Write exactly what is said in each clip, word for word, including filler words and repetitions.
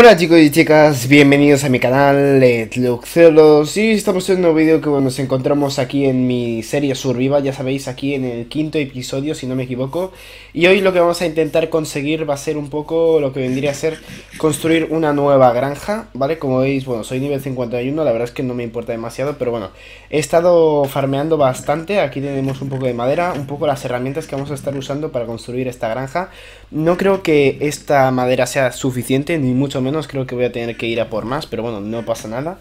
Hola chicos y chicas, bienvenidos a mi canal Letluxelos. Y estamos en un nuevo vídeo que bueno, nos encontramos aquí en mi serie Survival, ya sabéis, aquí en el quinto episodio si no me equivoco. Y hoy lo que vamos a intentar conseguir va a ser un poco lo que vendría a ser construir una nueva granja, ¿vale? Como veis, bueno, soy nivel cincuenta y uno, la verdad es que no me importa demasiado, pero bueno, he estado farmeando bastante. Aquí tenemos un poco de madera, un poco las herramientas que vamos a estar usando para construir esta granja. No creo que esta madera sea suficiente, ni mucho menos, creo que voy a tener que ir a por más, pero bueno, no pasa nada.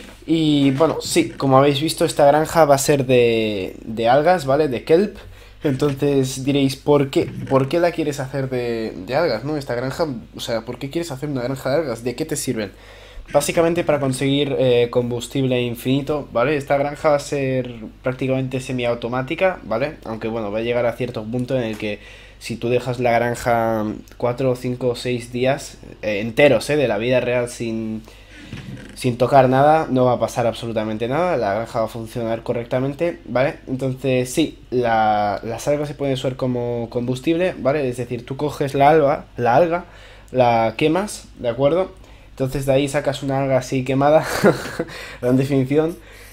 Y bueno, sí, como habéis visto, esta granja va a ser de, de algas, ¿vale? De kelp. Entonces diréis, ¿por qué? ¿Por qué la quieres hacer de, de algas, no? Esta granja, o sea, ¿por qué quieres hacer una granja de algas? ¿De qué te sirven? Básicamente para conseguir eh, combustible infinito, ¿vale? Esta granja va a ser prácticamente semiautomática, ¿vale? Aunque bueno, va a llegar a cierto punto en el que si tú dejas la granja cuatro, cinco o seis días eh, enteros, ¿eh? De la vida real sin, sin tocar nada, no va a pasar absolutamente nada, la granja va a funcionar correctamente, ¿vale? Entonces sí, la, las algas se pueden usar como combustible, ¿vale? Es decir, tú coges la alga, la alga, la quemas, ¿de acuerdo? Entonces de ahí sacas una alga así quemada, gran definición.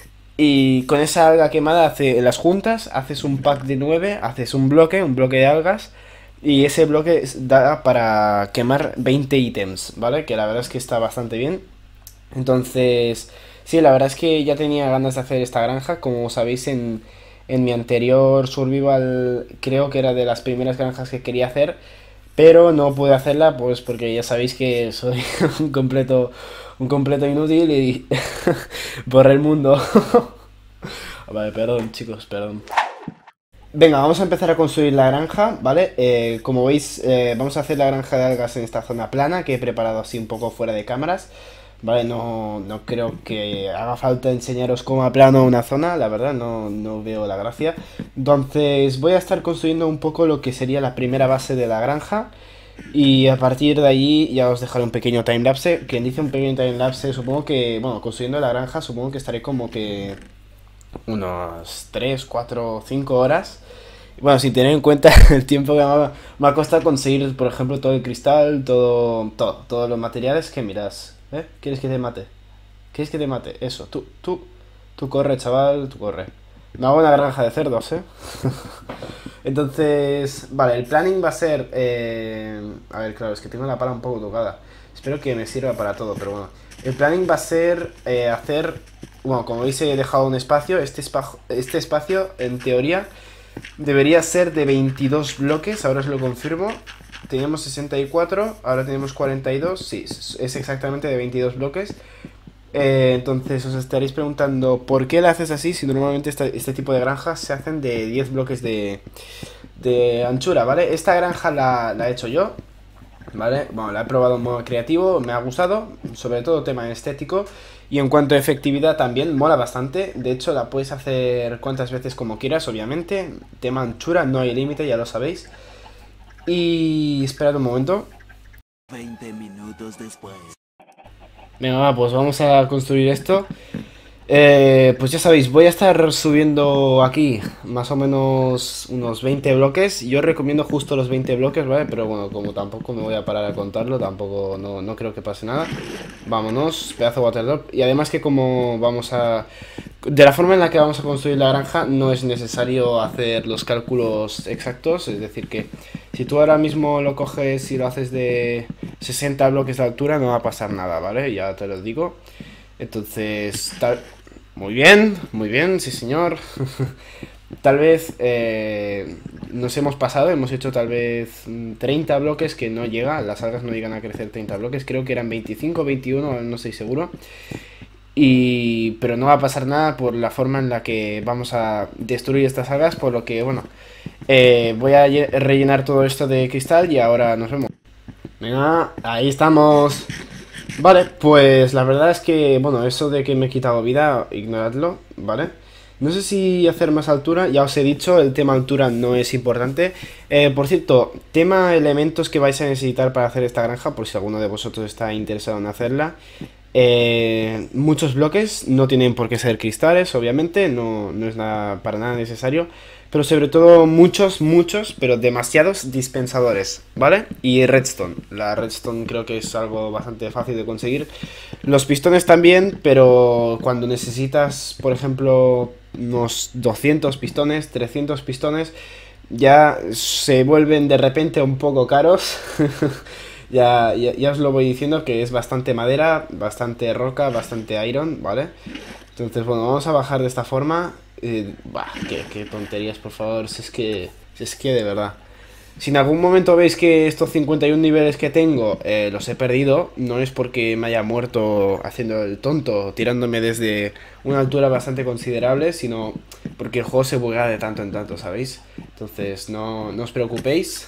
Y con esa alga quemada hace, las juntas, haces un pack de nueve, haces un bloque, un bloque de algas. Y ese bloque da para quemar veinte ítems, ¿vale? Que la verdad es que está bastante bien. Entonces, sí, la verdad es que ya tenía ganas de hacer esta granja. Como sabéis, en, en mi anterior survival creo que era de las primeras granjas que quería hacer. Pero no pude hacerla pues porque ya sabéis que soy un completo un completo inútil y borré el mundo. Vale, perdón chicos, perdón. Venga, vamos a empezar a construir la granja, ¿vale? Eh, como veis, eh, vamos a hacer la granja de algas en esta zona plana que he preparado así un poco fuera de cámaras. Vale, no, no creo que haga falta enseñaros cómo aplano una zona, la verdad, no, no veo la gracia. Entonces voy a estar construyendo un poco lo que sería la primera base de la granja. Y a partir de ahí ya os dejaré un pequeño timelapse. Quien dice un pequeño timelapse, supongo que, bueno, construyendo la granja, supongo que estaré como que unos tres, cuatro, cinco horas. Bueno, sin tener en cuenta el tiempo que me ha, me ha costado conseguir, por ejemplo, todo el cristal, todo, todo, todos los materiales que miras. ¿Eh? ¿Quieres que te mate? ¿Quieres que te mate? Eso, tú, tú, tú corre, chaval, tú corre. Me hago una granja de cerdos, ¿eh? Entonces, vale, el planning va a ser... Eh... A ver, claro, es que tengo la pala un poco tocada. Espero que me sirva para todo, pero bueno. El planning va a ser eh, hacer... Bueno, como veis he dejado un espacio. Este, espa... este espacio, en teoría, debería ser de veintidós bloques. Ahora os lo confirmo. Teníamos sesenta y cuatro, ahora tenemos cuarenta y dos. Sí, es exactamente de veintidós bloques. Eh, entonces os estaréis preguntando ¿por qué la haces así? Si normalmente este, este tipo de granjas se hacen de diez bloques de, de anchura, ¿vale? Esta granja la, la he hecho yo, ¿vale? Bueno, la he probado en modo creativo, me ha gustado, sobre todo tema estético. Y en cuanto a efectividad también, mola bastante. De hecho la puedes hacer cuantas veces como quieras, obviamente. Tema anchura, no hay límite, ya lo sabéis. Y esperad un momento. veinte minutos después. Venga, va, pues vamos a construir esto. Eh, pues ya sabéis, voy a estar subiendo aquí más o menos unos veinte bloques. Yo recomiendo justo los veinte bloques, ¿vale? Pero bueno, como tampoco me voy a parar a contarlo, tampoco no, no creo que pase nada. Vámonos, pedazo de waterdrop. Y además que como vamos a... De la forma en la que vamos a construir la granja no es necesario hacer los cálculos exactos. Es decir que si tú ahora mismo lo coges y lo haces de sesenta bloques de altura no va a pasar nada, ¿vale? Ya te lo digo. Entonces, tal... Muy bien, muy bien, sí señor. Tal vez eh, nos hemos pasado, hemos hecho tal vez treinta bloques que no llega, las algas no llegan a crecer treinta bloques, creo que eran veinticinco, veintiuno, no estoy seguro. Y... pero no va a pasar nada por la forma en la que vamos a destruir estas algas, por lo que, bueno, eh, voy a rellenar todo esto de cristal y ahora nos vemos. Venga, ahí estamos. Vale, pues la verdad es que, bueno, eso de que me he quitado vida, ignoradlo, ¿vale? No sé si hacer más altura, ya os he dicho, el tema altura no es importante. eh, Por cierto, tema elementos que vais a necesitar para hacer esta granja, por si alguno de vosotros está interesado en hacerla. Eh, muchos bloques, no tienen por qué ser cristales, obviamente, no, no es nada, para nada necesario. Pero sobre todo muchos, muchos, pero demasiados dispensadores, ¿vale? Y redstone. La redstone creo que es algo bastante fácil de conseguir. Los pistones también, pero cuando necesitas, por ejemplo, unos doscientos pistones, trescientos pistones, ya se vuelven de repente un poco caros. Ya, ya, ya os lo voy diciendo que es bastante madera, bastante roca, bastante iron, ¿vale? Entonces, bueno, vamos a bajar de esta forma. Eh, bah, qué, qué tonterías, por favor. Si es que, si es que de verdad. Si en algún momento veis que estos cincuenta y uno niveles que tengo eh, los he perdido, no es porque me haya muerto haciendo el tonto, tirándome desde una altura bastante considerable, sino porque el juego se buguea de tanto en tanto, ¿sabéis? Entonces, no, no os preocupéis.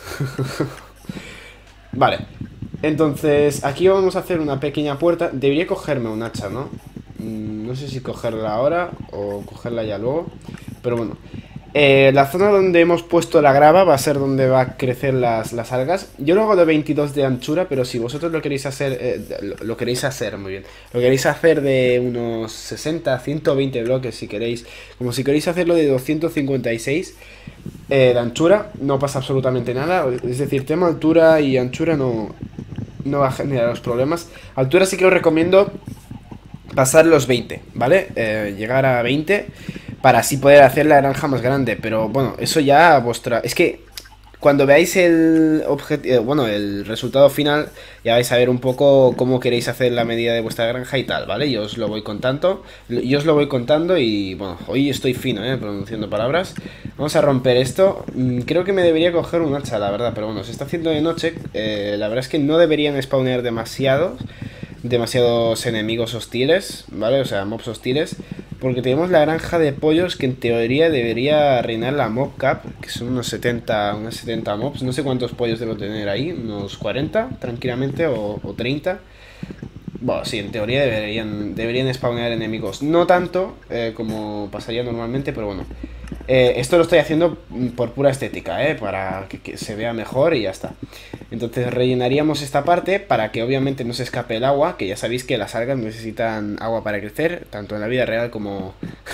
Vale, entonces aquí vamos a hacer una pequeña puerta. Debería cogerme un hacha, ¿no? Mm, No sé si cogerla ahora o cogerla ya luego. Pero bueno, eh, la zona donde hemos puesto la grava va a ser donde va a crecer las, las algas. Yo lo hago de veintidós de anchura, pero si vosotros lo queréis hacer, eh, lo, lo queréis hacer, muy bien, lo queréis hacer de unos sesenta, ciento veinte bloques si queréis, como si queréis hacerlo de doscientos cincuenta y seis eh, de anchura, no pasa absolutamente nada. Es decir, tema altura y anchura no, no va a generar los problemas. Altura sí que os recomiendo pasar los veinte, ¿vale? Eh, llegar a veinte para así poder hacer la granja más grande. Pero bueno, eso ya a vuestra... Es que cuando veáis el objetivo, bueno, el resultado final, ya vais a ver un poco cómo queréis hacer la medida de vuestra granja y tal, ¿vale? Yo os lo voy contando, yo os lo voy contando y bueno, hoy estoy fino, ¿eh? Pronunciando palabras. Vamos a romper esto. Creo que me debería coger un hacha, la verdad, pero bueno, se está haciendo de noche. Eh, la verdad es que no deberían spawnear demasiados, demasiados enemigos hostiles, ¿vale? O sea, mobs hostiles. Porque tenemos la granja de pollos que en teoría debería reinar la mob cap, que son unos setenta, unos setenta mobs. No sé cuántos pollos debo tener ahí, unos cuarenta tranquilamente o, o treinta. Bueno, sí, en teoría deberían, deberían spawnear enemigos. No tanto eh, como pasaría normalmente, pero bueno. Eh, esto lo estoy haciendo por pura estética, ¿eh? Para que, que se vea mejor y ya está. Entonces rellenaríamos esta parte para que obviamente no se escape el agua, que ya sabéis que las algas necesitan agua para crecer, tanto en la vida real como,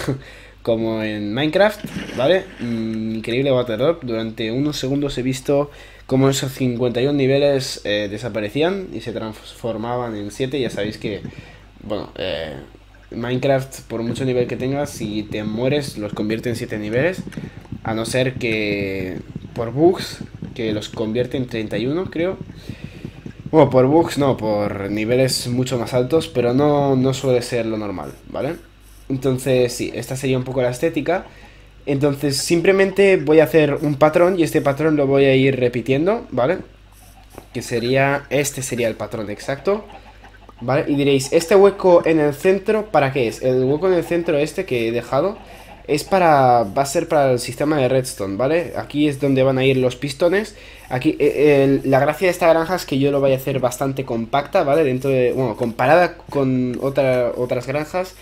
como en Minecraft, ¿vale? Mm, increíble Waterdrop. Durante unos segundos he visto cómo esos cincuenta y uno niveles eh, desaparecían y se transformaban en siete. Ya sabéis que, bueno, eh, Minecraft, por mucho nivel que tengas, si te mueres los convierte en siete niveles, a no ser que por bugs, que los convierte en treinta y uno, creo. Bueno, por bugs no, por niveles mucho más altos, pero no, no suele ser lo normal, ¿vale? Entonces sí, esta sería un poco la estética. Entonces simplemente voy a hacer un patrón y este patrón lo voy a ir repitiendo, ¿vale? Que sería, este sería el patrón exacto, ¿vale? Y diréis, ¿este hueco en el centro para qué es? El hueco en el centro este que he dejado es para, va a ser para el sistema de redstone, ¿vale? Aquí es donde van a ir los pistones. Aquí, eh, el, la gracia de esta granja es que yo lo voy a hacer bastante compacta, ¿vale? Dentro de, bueno, comparada con otra, otras granjas,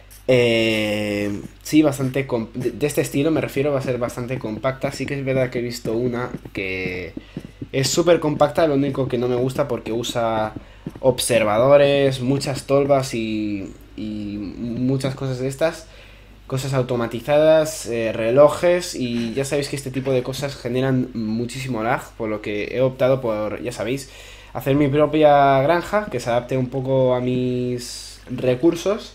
eh, sí, bastante, de, de este estilo me refiero, va a ser bastante compacta. Sí que es verdad que he visto una que es súper compacta, lo único que no me gusta porque usa observadores, muchas tolvas y, y muchas cosas de estas, cosas automatizadas, eh, relojes, y ya sabéis que este tipo de cosas generan muchísimo lag, por lo que he optado por, ya sabéis, hacer mi propia granja que se adapte un poco a mis recursos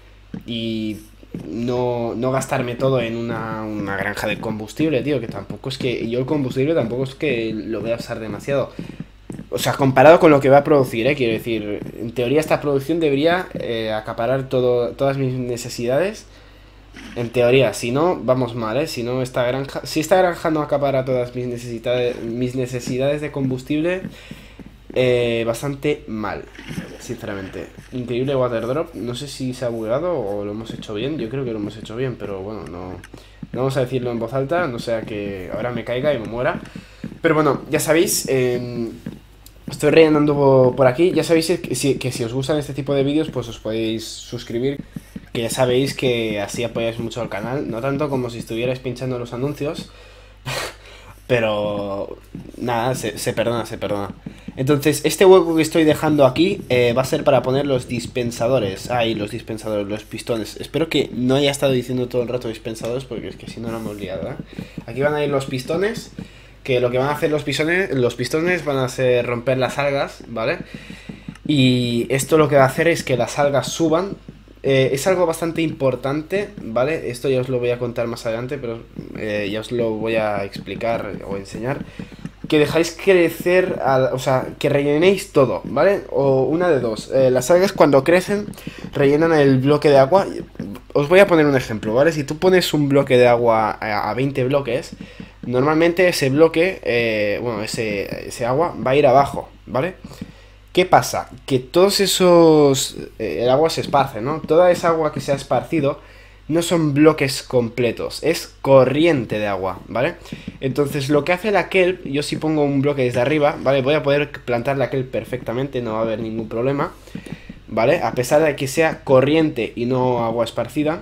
y no, no gastarme todo en una, una granja de combustible, tío, que tampoco es que yo el combustible tampoco es que lo voy a usar demasiado. O sea, comparado con lo que va a producir, ¿eh? Quiero decir, en teoría esta producción debería eh, acaparar todo, todas mis necesidades. En teoría, si no, vamos mal, ¿eh? Si no, esta granja, si esta granja no acapara todas mis necesidades, mis necesidades de combustible, eh, bastante mal, sinceramente. Increíble Waterdrop, no sé si se ha bugueado o lo hemos hecho bien. Yo creo que lo hemos hecho bien, pero bueno, no, no vamos a decirlo en voz alta, no sea que ahora me caiga y me muera. Pero bueno, ya sabéis, eh, estoy rellenando por aquí. Ya sabéis que si, que si os gustan este tipo de vídeos, pues os podéis suscribir, que ya sabéis que así apoyáis mucho al canal, no tanto como si estuvierais pinchando los anuncios, Pero nada, se, se perdona, se perdona. Entonces, este hueco que estoy dejando aquí eh, va a ser para poner los dispensadores. Ahí, los dispensadores, los pistones. Espero que no haya estado diciendo todo el rato dispensadores, porque es que si no, no hemos liado, ¿eh? Aquí van a ir los pistones, que lo que van a hacer los pistones, los pistones van a ser romper las algas, ¿vale? Y esto lo que va a hacer es que las algas suban. Eh, es algo bastante importante, ¿vale? Esto ya os lo voy a contar más adelante, pero eh, ya os lo voy a explicar o enseñar. Que dejáis crecer, a, o sea, que rellenéis todo, ¿vale? O una de dos. Eh, las algas cuando crecen rellenan el bloque de agua. Os voy a poner un ejemplo, ¿vale? Si tú pones un bloque de agua a, a veinte bloques, normalmente ese bloque, eh, bueno, ese, ese agua va a ir abajo, ¿vale? ¿Qué pasa? Que todos esos... Eh, el agua se esparce, ¿no? Toda esa agua que se ha esparcido no son bloques completos, es corriente de agua, ¿vale? Entonces lo que hace la kelp, yo si pongo un bloque desde arriba, ¿vale? Voy a poder plantar la kelp perfectamente, no va a haber ningún problema, ¿vale? A pesar de que sea corriente y no agua esparcida.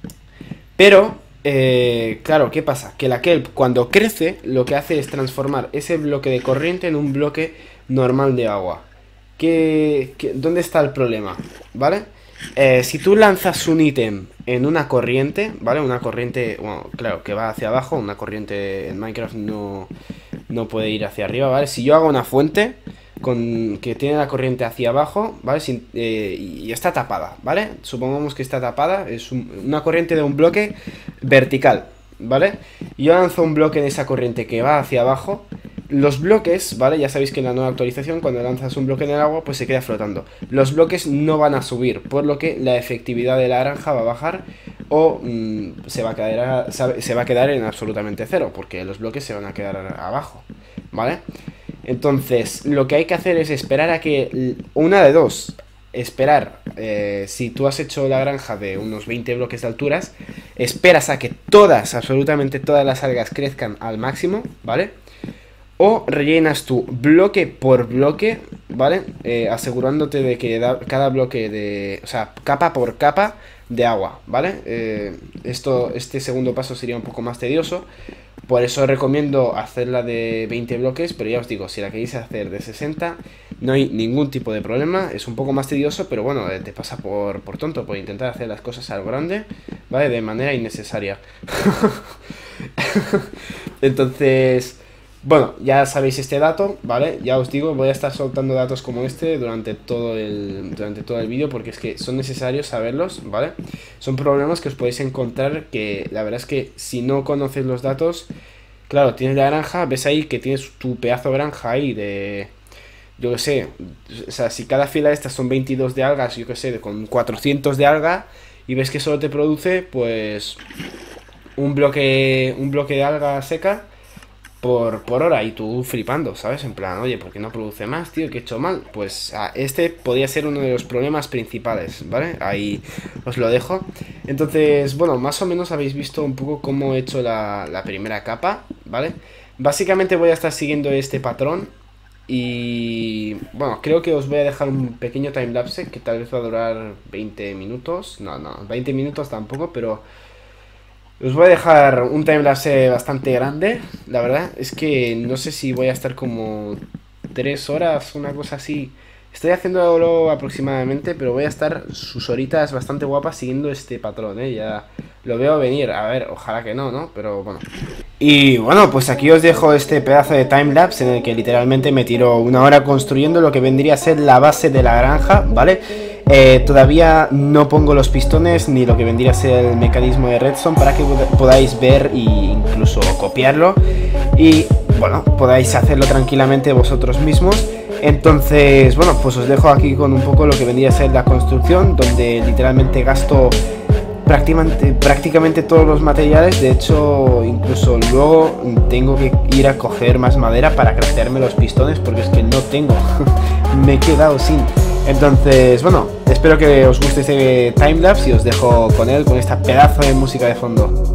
Pero, eh, claro, ¿qué pasa? Que la kelp cuando crece lo que hace es transformar ese bloque de corriente en un bloque normal de agua. ¿Qué, qué, ¿Dónde está el problema? ¿Vale? Eh, si tú lanzas un ítem en una corriente, ¿vale? Una corriente, bueno, claro, que va hacia abajo. Una corriente en Minecraft no, no puede ir hacia arriba, ¿vale? Si yo hago una fuente con que tiene la corriente hacia abajo, ¿vale? Sin, eh, y está tapada, ¿vale? Supongamos que está tapada, es un, una corriente de un bloque vertical, ¿vale? Y yo lanzo un bloque de esa corriente que va hacia abajo. Los bloques, ¿vale? Ya sabéis que en la nueva actualización cuando lanzas un bloque en el agua pues se queda flotando. Los bloques no van a subir, por lo que la efectividad de la granja va a bajar o mmm, se, va a quedar, se va a quedar en absolutamente cero, porque los bloques se van a quedar abajo, ¿vale? Entonces lo que hay que hacer es esperar a que una de dos, esperar, eh, si tú has hecho la granja de unos veinte bloques de alturas, esperas a que todas, absolutamente todas las algas crezcan al máximo, ¿vale? O rellenas tu bloque por bloque, ¿vale? Eh, asegurándote de que da cada bloque de... O sea, capa por capa de agua, ¿vale? Eh, esto, este segundo paso sería un poco más tedioso. Por eso recomiendo hacerla de veinte bloques. Pero ya os digo, si la queréis hacer de sesenta, no hay ningún tipo de problema. Es un poco más tedioso, pero bueno, te pasa por, por tonto, por intentar hacer las cosas a lo grande, ¿vale? De manera innecesaria. Entonces... Bueno, ya sabéis este dato, ¿vale? Ya os digo, voy a estar soltando datos como este durante todo el durante todo el vídeo, porque es que son necesarios saberlos, ¿vale? Son problemas que os podéis encontrar, que la verdad es que si no conoces los datos, claro, tienes la granja, ves ahí que tienes tu pedazo de granja ahí de... Yo qué sé, o sea, si cada fila de estas son veintidós de algas, yo qué sé, con cuatrocientos de alga, y ves que solo te produce, pues, un bloque, un bloque de alga seca Por, por hora, y tú flipando, ¿sabes? En plan, oye, ¿por qué no produce más, tío? ¿Qué he hecho mal? Pues ah, este podría ser uno de los problemas principales, ¿vale? Ahí os lo dejo. Entonces, bueno, más o menos habéis visto un poco cómo he hecho la, la primera capa, ¿vale? Básicamente voy a estar siguiendo este patrón. Y bueno, creo que os voy a dejar un pequeño timelapse que tal vez va a durar veinte minutos. No, no, veinte minutos tampoco, pero... Os voy a dejar un timelapse bastante grande. La verdad es que no sé si voy a estar como tres horas, una cosa así. Estoy haciéndolo aproximadamente, pero voy a estar sus horitas bastante guapas siguiendo este patrón, ¿eh? Ya lo veo venir. A ver, ojalá que no, ¿no? Pero bueno. Y bueno, pues aquí os dejo este pedazo de timelapse en el que literalmente me tiro una hora construyendo lo que vendría a ser la base de la granja, ¿vale? Eh, todavía no pongo los pistones ni lo que vendría a ser el mecanismo de redstone para que podáis ver e incluso copiarlo y bueno, podáis hacerlo tranquilamente vosotros mismos. Entonces, bueno, pues os dejo aquí con un poco lo que vendría a ser la construcción, donde literalmente gasto prácticamente, prácticamente todos los materiales. De hecho, incluso luego tengo que ir a coger más madera para craftearme los pistones, porque es que no tengo. Me he quedado sin. Entonces, bueno, espero que os guste este timelapse y os dejo con él, con esta pedazo de música de fondo.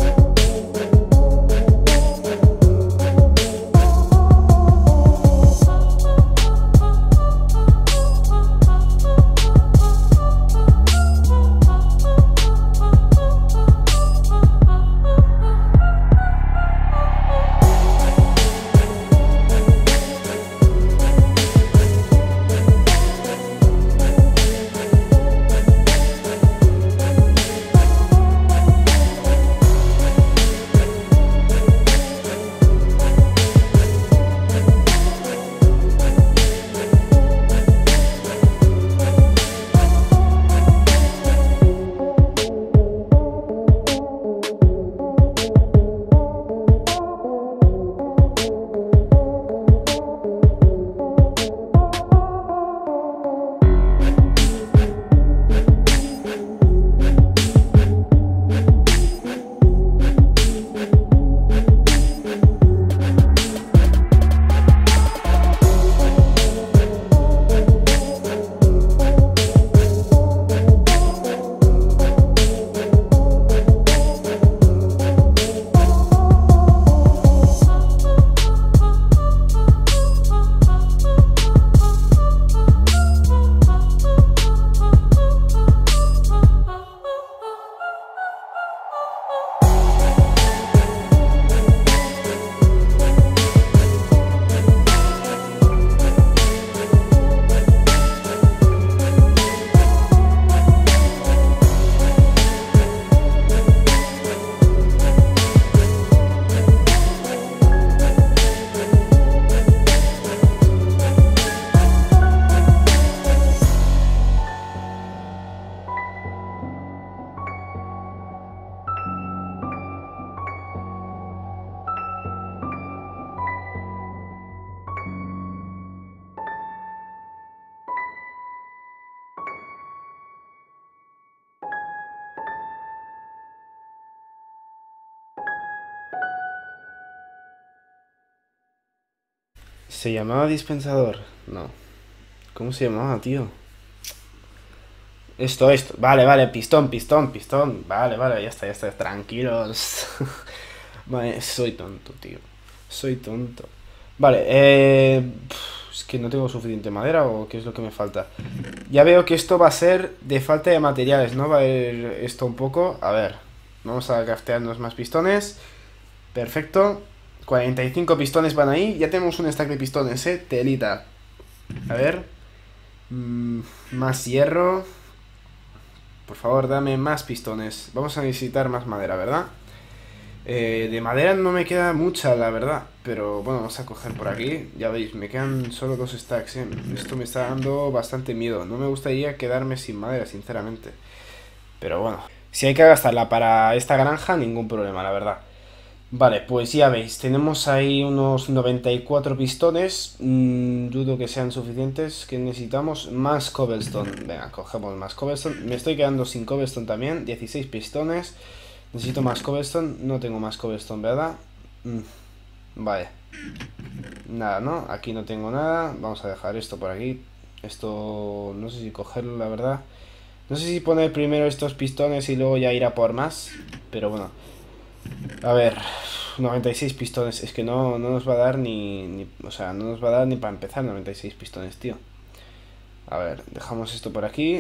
¿Se llamaba dispensador? No. ¿Cómo se llamaba, tío? Esto, esto. Vale, vale, pistón, pistón, pistón. Vale, vale, ya está, ya está. Tranquilos. Vale, soy tonto, tío. Soy tonto. Vale, eh... es que no tengo suficiente madera o qué es lo que me falta. Ya veo que esto va a ser de falta de materiales, ¿no? Va a ir esto un poco. A ver, vamos a craftearnos más pistones. Perfecto. cuarenta y cinco pistones van ahí. Ya tenemos un stack de pistones, ¿eh? Telita. A ver. Mm, más hierro. Por favor, dame más pistones. Vamos a necesitar más madera, ¿verdad? Eh, de madera no me queda mucha, la verdad. Pero bueno, vamos a coger por aquí. Ya veis, me quedan solo dos stacks, ¿eh? Esto me está dando bastante miedo. No me gustaría quedarme sin madera, sinceramente. Pero bueno, si hay que gastarla para esta granja, ningún problema, la verdad. Vale, pues ya veis, tenemos ahí unos noventa y cuatro pistones. mm, Dudo que sean suficientes. Que necesitamos más cobblestone. Venga, cogemos más cobblestone. Me estoy quedando sin cobblestone también. dieciséis pistones. Necesito más cobblestone. No tengo más cobblestone, ¿verdad? Mm, vale. Nada, ¿no? Aquí no tengo nada. Vamos a dejar esto por aquí. Esto no sé si cogerlo, la verdad. No sé si poner primero estos pistones y luego ya ir a por más. Pero bueno. A ver, noventa y seis pistones. Es que no, no nos va a dar ni, ni... O sea, no nos va a dar ni para empezar noventa y seis pistones, tío. A ver, dejamos esto por aquí.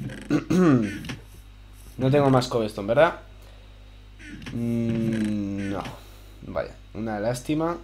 No tengo más cobblestone, ¿verdad? Mm, no. Vaya, una lástima.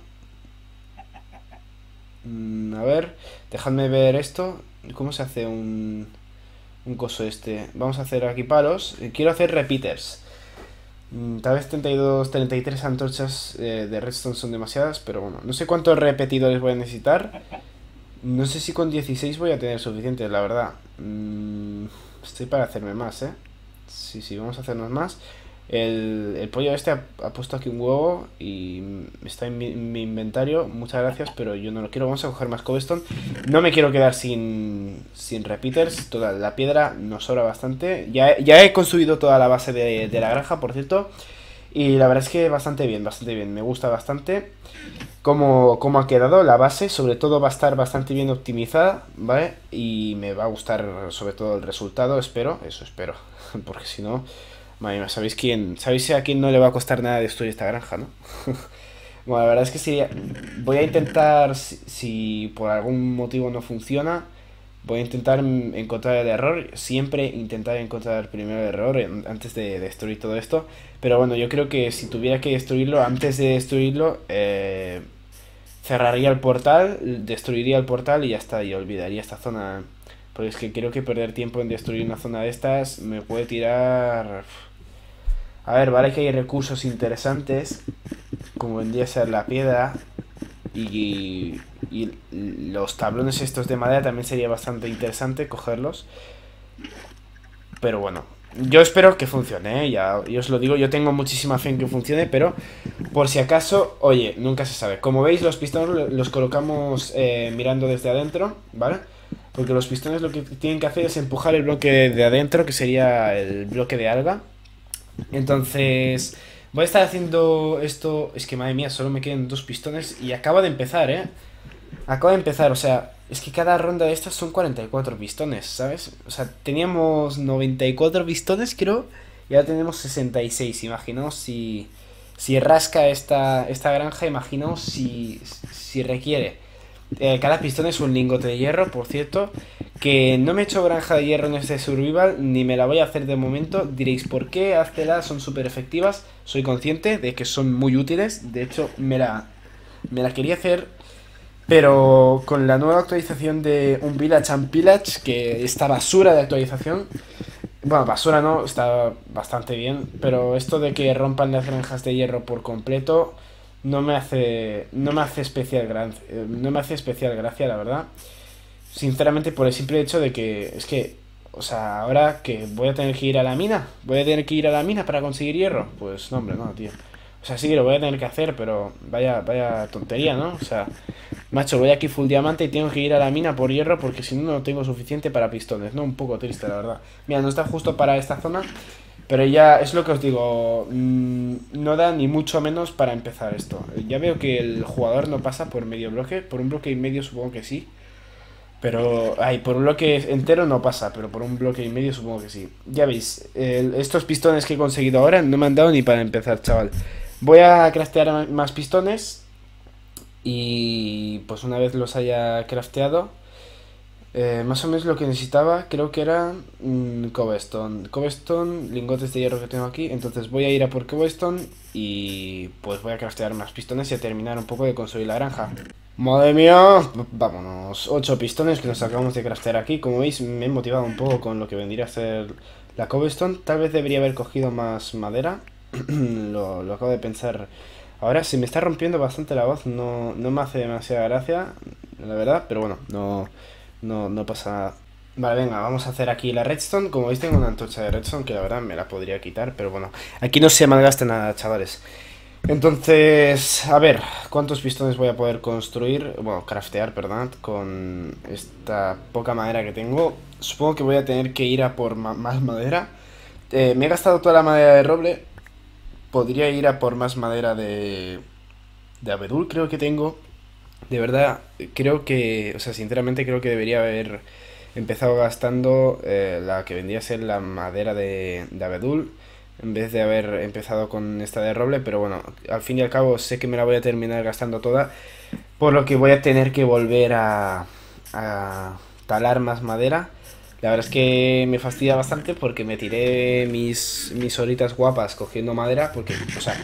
Mm, a ver, dejadme ver esto. ¿Cómo se hace un... un coso este? Vamos a hacer aquí palos. Quiero hacer repeaters. Tal vez treinta y dos, treinta y tres antorchas eh, de redstone son demasiadas, pero bueno, no sé cuántos repetidores voy a necesitar. No sé si con dieciséis voy a tener suficientes, la verdad. Mm, estoy para hacerme más, ¿eh? Sí, sí, vamos a hacernos más. El, el pollo este ha, ha puesto aquí un huevo y está en mi, en mi inventario. Muchas gracias, pero yo no lo quiero. Vamos a coger más cobblestone. No me quiero quedar sin, sin repeaters. Toda la piedra nos sobra bastante. Ya, ya he construido toda la base de, de la granja, por cierto. Y la verdad es que bastante bien, bastante bien. Me gusta bastante cómo, cómo ha quedado la base. Sobre todo va a estar bastante bien optimizada, ¿vale? Y me va a gustar sobre todo el resultado, espero. Eso espero, porque si no... Madre mía, ¿sabéis quién? ¿Sabéis a quién no le va a costar nada destruir esta granja, no? Bueno, la verdad es que si voy a intentar, si, si por algún motivo no funciona, voy a intentar encontrar el error. Siempre intentar encontrar primero el error en, antes de destruir todo esto. Pero bueno, yo creo que si tuviera que destruirlo, antes de destruirlo, eh, cerraría el portal, destruiría el portal y ya está, y olvidaría esta zona. Porque es que creo que perder tiempo en destruir una zona de estas me puede tirar... A ver, vale que hay recursos interesantes, como vendría a ser la piedra y, y los tablones estos de madera también sería bastante interesante cogerlos. Pero bueno, yo espero que funcione, ¿eh? Ya, yo os lo digo, yo tengo muchísima fe en que funcione, pero por si acaso, oye, nunca se sabe. Como veis, los pistones los colocamos eh, mirando desde adentro, ¿vale? Porque los pistones lo que tienen que hacer es empujar el bloque de adentro, que sería el bloque de alga. Entonces, voy a estar haciendo esto... Es que madre mía, solo me quedan dos pistones y acaba de empezar, ¿eh? Acaba de empezar, o sea, es que cada ronda de estas son cuarenta y cuatro pistones, ¿sabes? O sea, teníamos noventa y cuatro pistones, creo, y ahora tenemos sesenta y seis. Imaginaos si, si rasca esta, esta granja, imaginaos si, si requiere. Eh, cada pistón es un lingote de hierro, por cierto. Que no me he hecho granja de hierro en este survival, ni me la voy a hacer de momento. Diréis, ¿por qué? Háztelas, son súper efectivas. Soy consciente de que son muy útiles. De hecho, me la, me la quería hacer, pero con la nueva actualización de un Village and Pillage, que esta basura de actualización... Bueno, basura no, está bastante bien. Pero esto de que rompan las granjas de hierro por completo... No me hace. No me hace especial gracia. No me hace especial gracia, la verdad. Sinceramente, por el simple hecho de que. Es que. O sea, ahora que voy a tener que ir a la mina. Voy a tener que ir a la mina para conseguir hierro. Pues no, hombre, no, tío. O sea, sí que lo voy a tener que hacer, pero vaya, vaya tontería, ¿no? O sea, Macho, voy aquí full diamante y tengo que ir a la mina por hierro porque si no, no tengo suficiente para pistones, ¿no? Un poco triste, la verdad. Mira, no está justo para esta zona, pero ya es lo que os digo, mmm, no da ni mucho menos para empezar esto. Ya veo que el jugador no pasa por medio bloque, por un bloque y medio supongo que sí. Pero, ay, por un bloque entero no pasa, pero por un bloque y medio supongo que sí. Ya veis, el- estos pistones que he conseguido ahora no me han dado ni para empezar, chaval. Voy a craftear ma- más pistones y pues una vez los haya crafteado, eh, más o menos lo que necesitaba creo que era mm, cobblestone. Cobblestone, lingotes de hierro que tengo aquí. Entonces voy a ir a por cobblestone y pues voy a craftear más pistones y a terminar un poco de construir la granja. Madre mía, vámonos. Ocho pistones que nos acabamos de craftear aquí. Como veis, me he motivado un poco con lo que vendría a ser la cobblestone. Tal vez debería haber cogido más madera. lo, lo acabo de pensar. Ahora se me está rompiendo bastante la voz. No, no me hace demasiada gracia, la verdad. Pero bueno, no, no, no pasa nada. Vale, venga, vamos a hacer aquí la redstone. Como veis, tengo una antorcha de redstone que la verdad me la podría quitar. Pero bueno, aquí no se malgaste nada, chavales. Entonces, a ver, ¿cuántos pistones voy a poder construir? Bueno, craftear, perdón, con esta poca madera que tengo. Supongo que voy a tener que ir a por ma- más madera. Eh, me he gastado toda la madera de roble. Podría ir a por más madera de, de abedul, creo que tengo. De verdad, creo que, o sea, sinceramente creo que debería haber empezado gastando eh, la que vendría a ser la madera de, de abedul en vez de haber empezado con esta de roble, pero bueno, al fin y al cabo sé que me la voy a terminar gastando toda, por lo que voy a tener que volver a, a talar más madera. La verdad es que me fastidia bastante porque me tiré mis, mis horitas guapas cogiendo madera, porque, o sea,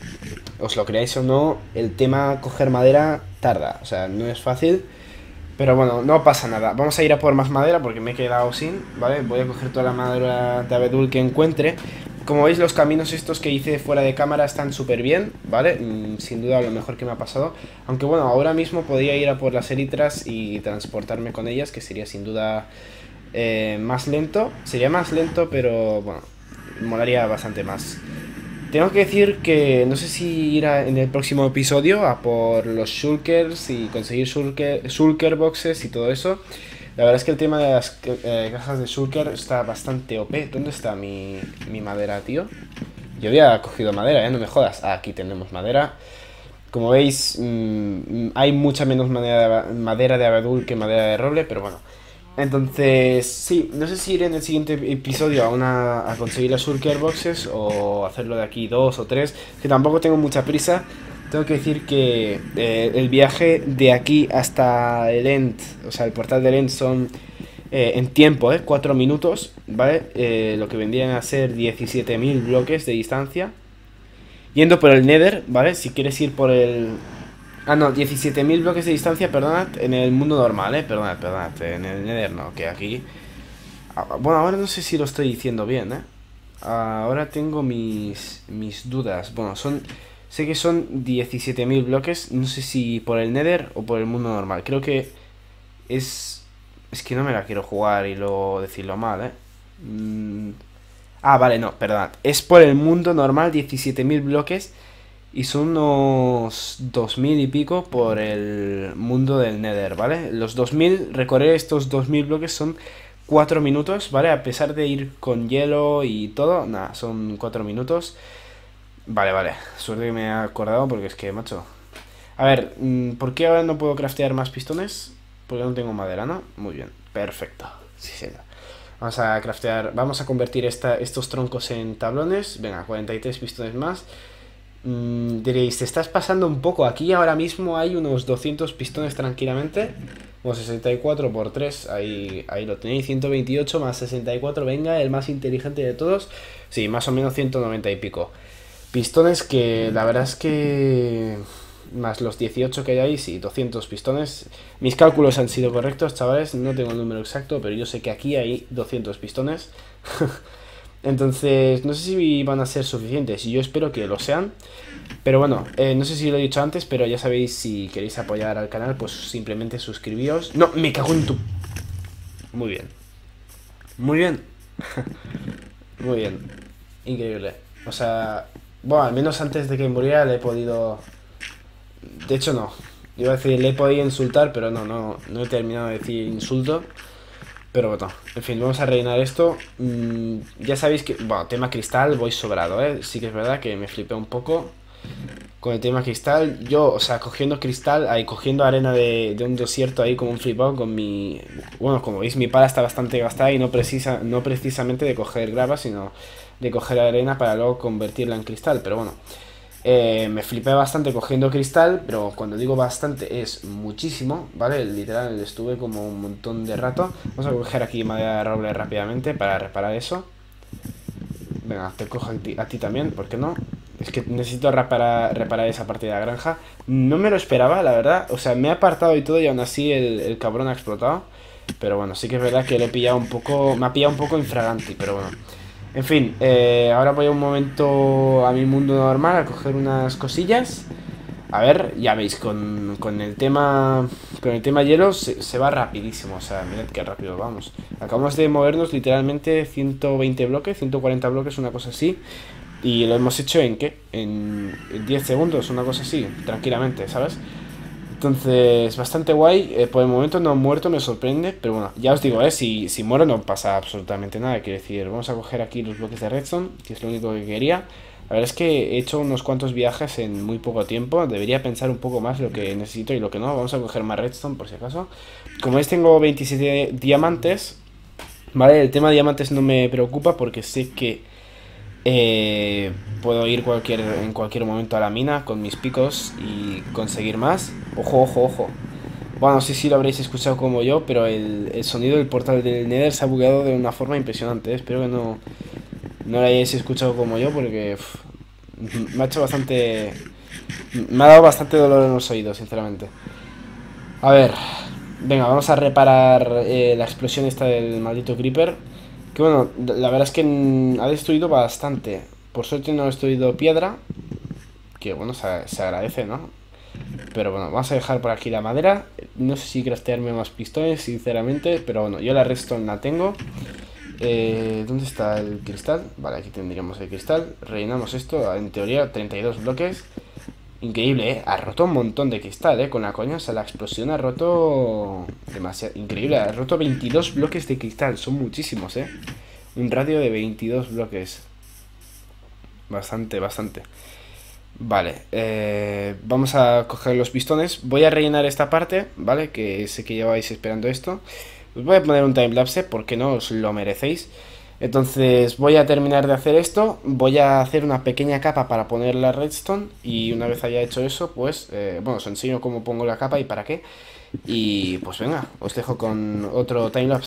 os lo creáis o no, el tema coger madera tarda, o sea, no es fácil. Pero bueno, no pasa nada. Vamos a ir a por más madera porque me he quedado sin, ¿vale? Voy a coger toda la madera de abedul que encuentre. Como veis, los caminos estos que hice fuera de cámara están súper bien, ¿vale? Mm, sin duda lo mejor que me ha pasado. Aunque bueno, ahora mismo podría ir a por las elitras y transportarme con ellas, que sería sin duda eh, más lento. Sería más lento, pero bueno, molaría bastante más. Tengo que decir que no sé si ir a- en el próximo episodio a por los shulkers y conseguir shulker, shulker boxes y todo eso. La verdad es que el tema de las eh, cajas de shulker está bastante O P. ¿Dónde está mi, mi madera, tío? Yo había cogido madera, ¿eh? No me jodas. Ah, aquí tenemos madera. Como veis, mmm, hay mucha menos madera, madera de abedul que madera de roble, pero bueno. Entonces, sí, no sé si ir en el siguiente episodio a una a conseguir las shulker boxes o hacerlo de aquí dos o tres, que tampoco tengo mucha prisa. Tengo que decir que eh, el viaje de aquí hasta el End, o sea, el portal del End son eh, en tiempo, ¿eh? cuatro minutos, ¿vale? Eh, lo que vendrían a ser diecisiete mil bloques de distancia. Yendo por el Nether, ¿vale? Si quieres ir por el... Ah, no, diecisiete mil bloques de distancia, perdonad, en el mundo normal, ¿eh? Perdonad, perdonad, en el Nether no, que aquí... Ah, bueno, ahora no sé si lo estoy diciendo bien, ¿eh? Ahora tengo mis, mis dudas. Bueno, son... Sé que son diecisiete mil bloques, no sé si por el Nether o por el mundo normal. Creo que es... Es que no me la quiero jugar y luego decirlo mal, ¿eh? Mm, Ah, vale, no, perdonad. Es por el mundo normal diecisiete mil bloques y son unos dos mil y pico por el mundo del Nether, ¿vale? Los dos mil, recorrer estos dos mil bloques son cuatro minutos, ¿vale? A pesar de ir con hielo y todo, nada, son cuatro minutos. Vale, vale, suerte que me he acordado porque es que, macho... A ver, mm, ¿por qué ahora no puedo craftear más pistones? Porque no tengo madera, ¿no? Muy bien, perfecto. Sí, señor. Vamos a craftear, vamos a convertir esta, estos troncos en tablones. Venga, cuarenta y tres pistones más. Mm, diréis, te estás pasando un poco. Aquí ahora mismo hay unos doscientos pistones tranquilamente. Bueno, sesenta y cuatro por tres, ahí, ahí lo tenéis. ciento veintiocho más sesenta y cuatro, venga, el más inteligente de todos. Sí, más o menos ciento noventa y pico. Pistones que la verdad es que... Más los dieciocho que hay ahí, sí, doscientos pistones. Mis cálculos han sido correctos, chavales. No tengo el número exacto, pero yo sé que aquí hay doscientos pistones. Entonces, no sé si van a ser suficientes. Y yo espero que lo sean. Pero bueno, eh, no sé si lo he dicho antes, pero ya sabéis, si queréis apoyar al canal, pues simplemente suscribíos. No, me cago en tu... Muy bien. Muy bien. Muy bien. Increíble. O sea, bueno, al menos antes de que muriera le he podido... De hecho no, Iba a decir, le he podido insultar, pero no, no, no he terminado de decir insulto. Pero bueno, en fin, vamos a rellenar esto. mm, Ya sabéis que, bueno, tema cristal voy sobrado, ¿eh? Sí que es verdad que me flipé un poco con el tema cristal. Yo, o sea, cogiendo cristal, ahí cogiendo arena de, de un desierto ahí como un flipado con mi... Bueno, como veis mi pala está bastante gastada y no, precisa, no precisamente de coger grava, sino de coger arena para luego convertirla en cristal. Pero bueno, eh, me flipé bastante cogiendo cristal, pero cuando digo bastante es muchísimo, ¿vale? Literal, estuve como un montón de rato. Vamos a coger aquí madera de roble rápidamente para reparar eso. Venga, te cojo a ti, a ti también, ¿por qué no? Es que necesito reparar, reparar esa parte de la granja. No me lo esperaba, la verdad. O sea, me he apartado y todo y aún así el, el cabrón ha explotado. Pero bueno, sí que es verdad que lo he pillado un poco... Me ha pillado un poco infraganti, pero bueno. En fin, eh, ahora voy a un momento a mi mundo normal a coger unas cosillas. A ver, ya veis, con, con el tema con el tema hielo se, se va rapidísimo. O sea, mirad qué rápido vamos. Acabamos de movernos literalmente ciento veinte bloques, ciento cuarenta bloques, una cosa así. Y lo hemos hecho en ¿qué? En diez segundos, una cosa así, tranquilamente, ¿sabes? Entonces, bastante guay. eh, Por el momento no he muerto, me sorprende. Pero bueno, ya os digo, eh, si, si muero no pasa absolutamente nada. Quiero decir, vamos a coger aquí los bloques de redstone, que es lo único que quería. La verdad es que he hecho unos cuantos viajes en muy poco tiempo. Debería pensar un poco más lo que necesito y lo que no. Vamos a coger más redstone por si acaso. Como veis tengo veintisiete diamantes. Vale, el tema de diamantes no me preocupa porque sé que eh, puedo ir cualquier, en cualquier momento a la mina con mis picos y conseguir más. Ojo, ojo, ojo. Bueno, no sé si lo habréis escuchado como yo, pero el, el sonido del portal del Nether se ha bugueado de una forma impresionante, ¿eh? Espero que no, no lo hayáis escuchado como yo porque uf, me ha hecho bastante... Me ha dado bastante dolor en los oídos, sinceramente. A ver, venga, vamos a reparar eh, la explosión esta del maldito creeper. Que bueno, la verdad es que mm, ha destruido bastante. Por suerte no ha destruido piedra. Que bueno, se, se agradece, ¿no? Pero bueno, vamos a dejar por aquí la madera. No sé si craftearme más pistones, sinceramente. Pero bueno, yo la redstone la tengo. Eh, ¿Dónde está el cristal? Vale, aquí tendríamos el cristal. Rellenamos esto, en teoría treinta y dos bloques. Increíble, ¿eh? Ha roto un montón de cristal, ¿eh? Con la coña, o sea, la explosión ha roto demasiado. Increíble, ha roto veintidós bloques de cristal. Son muchísimos, ¿eh? Un radio de veintidós bloques. Bastante, bastante. Vale, eh, vamos a coger los pistones. Voy a rellenar esta parte, ¿vale? Que sé que lleváis esperando esto. Os voy a poner un timelapse porque no os lo merecéis. Entonces voy a terminar de hacer esto. Voy a hacer una pequeña capa para poner la redstone. Y una vez haya hecho eso, pues eh, bueno, os enseño cómo pongo la capa y para qué. Y pues venga, os dejo con otro timelapse.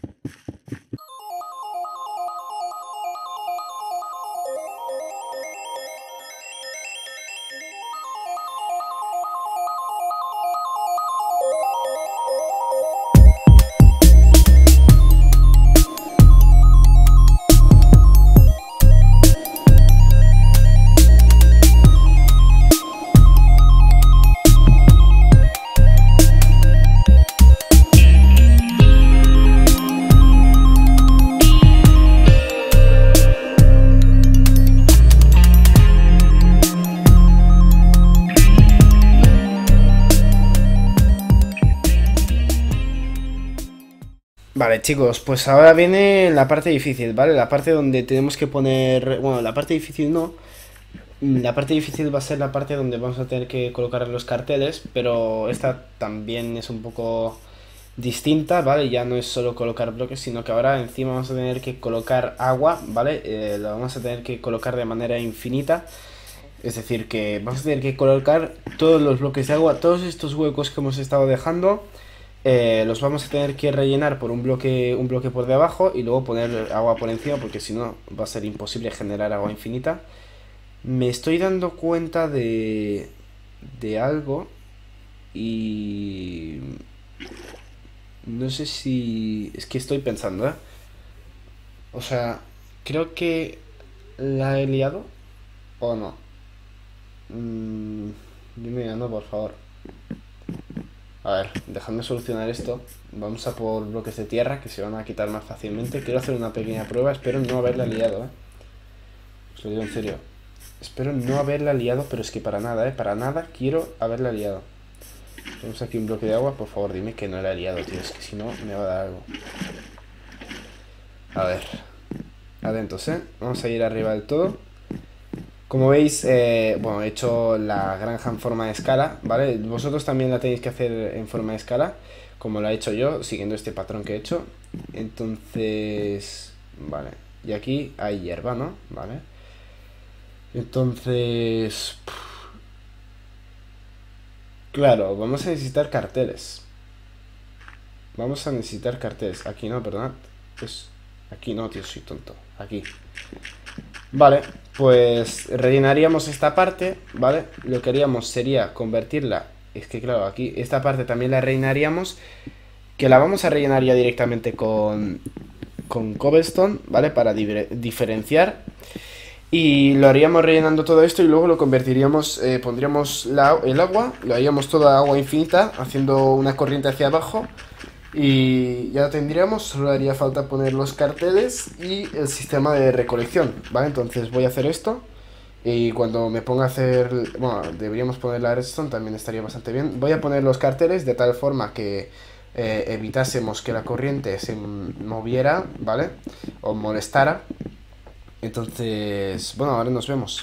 Vale, chicos, pues ahora viene la parte difícil, ¿vale? La parte donde tenemos que poner... Bueno, la parte difícil no. La parte difícil va a ser la parte donde vamos a tener que colocar los carteles, pero esta también es un poco distinta, ¿vale? Ya no es solo colocar bloques, sino que ahora encima vamos a tener que colocar agua, ¿vale? Eh, la vamos a tener que colocar de manera infinita. Es decir, que vamos a tener que colocar todos los bloques de agua, todos estos huecos que hemos estado dejando. Eh, los vamos a tener que rellenar por un bloque, un bloque por debajo y luego poner agua por encima porque si no va a ser imposible generar agua infinita. Me estoy dando cuenta de, de algo y no sé si... Es que estoy pensando, ¿eh? O sea, creo que la he liado o no. Mm, dime no, por favor. A ver, dejadme solucionar esto. Vamos a por bloques de tierra que se van a quitar más fácilmente. Quiero hacer una pequeña prueba. Espero no haberla liado, ¿eh? Os lo digo en serio. Espero no haberla liado, pero es que para nada, ¿eh? Para nada quiero haberla liado. Tenemos aquí un bloque de agua. Por favor, dime que no la he liado, tío. Es que si no, me va a dar algo. A ver. Atentos, ¿eh? Vamos a ir arriba del todo. Como veis, eh, bueno, he hecho la granja en forma de escala, ¿vale? Vosotros también la tenéis que hacer en forma de escala, como lo he hecho yo, siguiendo este patrón que he hecho. Entonces, vale. Y aquí hay hierba, ¿no? Vale. Entonces... Claro, vamos a necesitar carteles. Vamos a necesitar carteles. Aquí no, perdonad. Pues aquí no, tío, soy tonto. Aquí. Vale, pues rellenaríamos esta parte, ¿vale? Lo que haríamos sería convertirla. Es que claro, aquí esta parte también la rellenaríamos. Que la vamos a rellenar ya directamente con, con cobblestone, ¿vale? Para diferenciar. Y lo haríamos rellenando todo esto y luego lo convertiríamos, eh, pondríamos la, el agua, lo haríamos toda agua infinita, haciendo una corriente hacia abajo. Y ya lo tendríamos, solo haría falta poner los carteles y el sistema de recolección, ¿vale? Entonces voy a hacer esto y cuando me ponga a hacer, bueno, deberíamos poner la redstone, también estaría bastante bien. Voy a poner los carteles de tal forma que eh, evitásemos que la corriente se moviera, ¿vale? O molestara. Entonces, bueno, ahora nos vemos.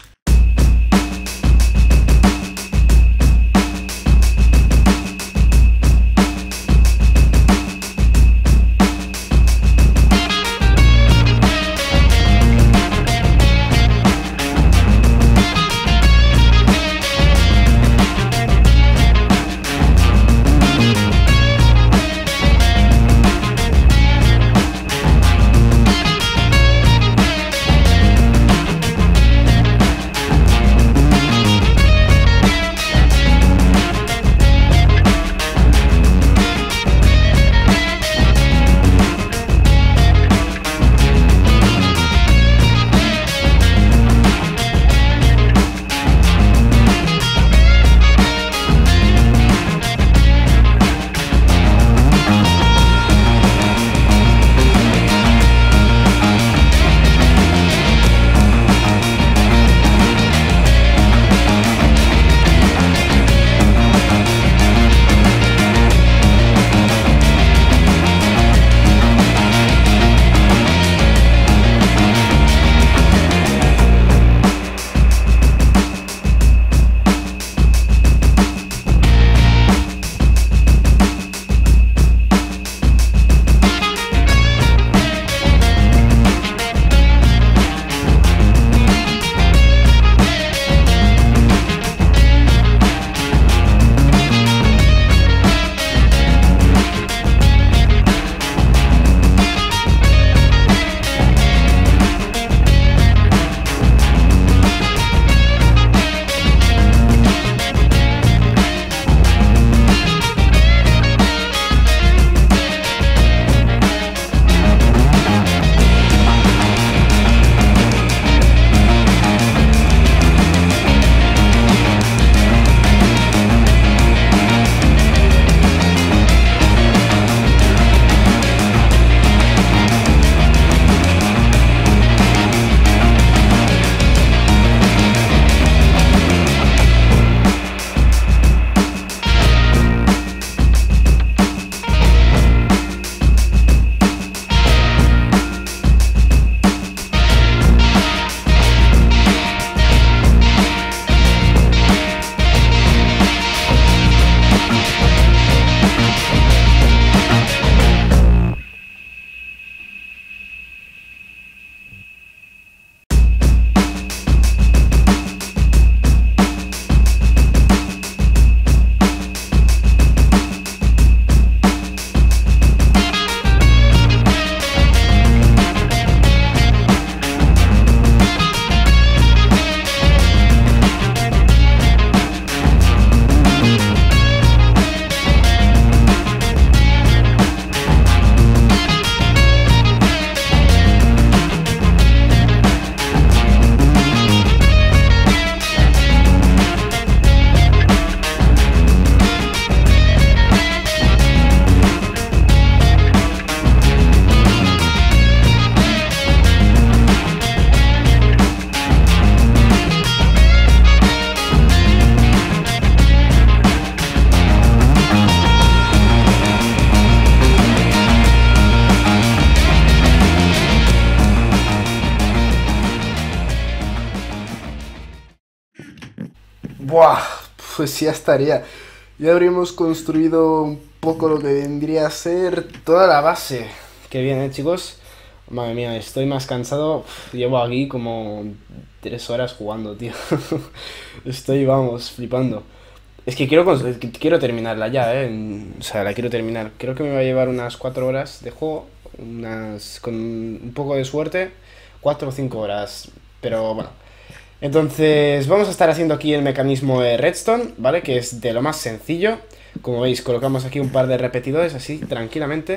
Buah, pues ya estaría. Ya habríamos construido un poco lo que vendría a ser toda la base. Qué bien, ¿eh, chicos? Madre mía, estoy más cansado. Uf, llevo aquí como tres horas jugando, tío. Estoy, vamos, flipando. Es que quiero, cons- que quiero terminarla ya, ¿eh? En- O sea, la quiero terminar. Creo que me va a llevar unas cuatro horas de juego. Unas, con un poco de suerte, cuatro o cinco horas. Pero bueno. Entonces, vamos a estar haciendo aquí el mecanismo de Redstone, ¿vale? Que es de lo más sencillo. Como veis, colocamos aquí un par de repetidores así, tranquilamente.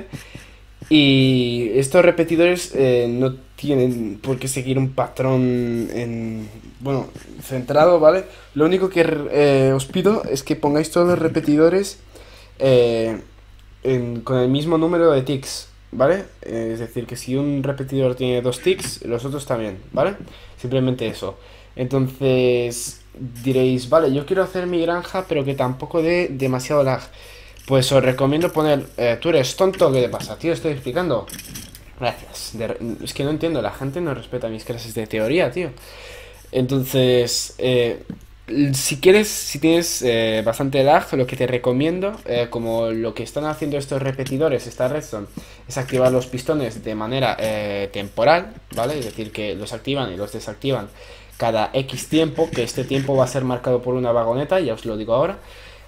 Y estos repetidores eh, no tienen por qué seguir un patrón en, bueno, centrado, ¿vale? Lo único que eh, os pido es que pongáis todos los repetidores eh, en- con el mismo número de ticks, ¿vale? Eh, es decir, que si un repetidor tiene dos ticks, los otros también, ¿vale? Simplemente eso. Entonces diréis, vale, yo quiero hacer mi granja, pero que tampoco dé demasiado lag. Pues os recomiendo poner... eh, ¿tú eres tonto? ¿Qué te pasa, tío? Estoy explicando. Gracias. De- es que no entiendo, la gente no respeta mis clases de teoría, tío. Entonces, eh, si quieres, si tienes eh, bastante lag, lo que te recomiendo, eh, como lo que están haciendo estos repetidores, esta redstone, es activar los pistones de manera eh, temporal, ¿vale? Es decir, que los activan y los desactivan cada X tiempo, que este tiempo va a ser marcado por una vagoneta, ya os lo digo ahora.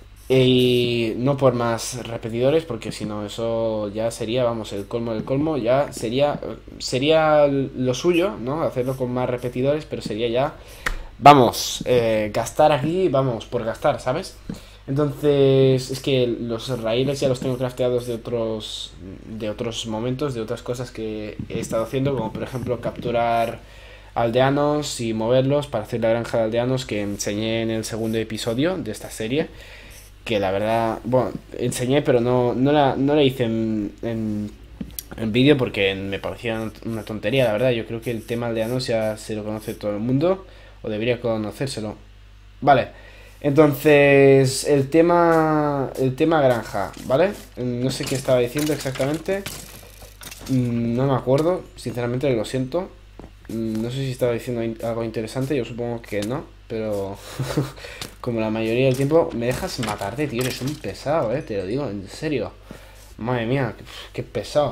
Y no por más repetidores, porque si no, eso ya sería, vamos, el colmo del colmo. Ya sería, sería lo suyo, ¿no? Hacerlo con más repetidores, pero sería ya, vamos, eh, gastar aquí, vamos, por gastar, ¿sabes? Entonces, es que los raíles ya los tengo crafteados de otros, de otros momentos, de otras cosas que he estado haciendo, como por ejemplo capturar aldeanos y moverlos para hacer la granja de aldeanos que enseñé en el segundo episodio de esta serie, que la verdad, bueno, enseñé, pero no, no, la, no la hice en, en, en vídeo porque me parecía una tontería, la verdad. Yo creo que el tema aldeanos ya se lo conoce todo el mundo, o debería conocérselo. Vale, entonces, el tema, el tema granja, ¿vale? No sé qué estaba diciendo exactamente, mm, no me acuerdo, sinceramente lo siento. Mm, No sé si estaba diciendo in- algo interesante, yo supongo que no, pero como la mayoría del tiempo me dejas matarte, tío, eres un pesado, eh, te lo digo, en serio. Madre mía, qué, qué pesado.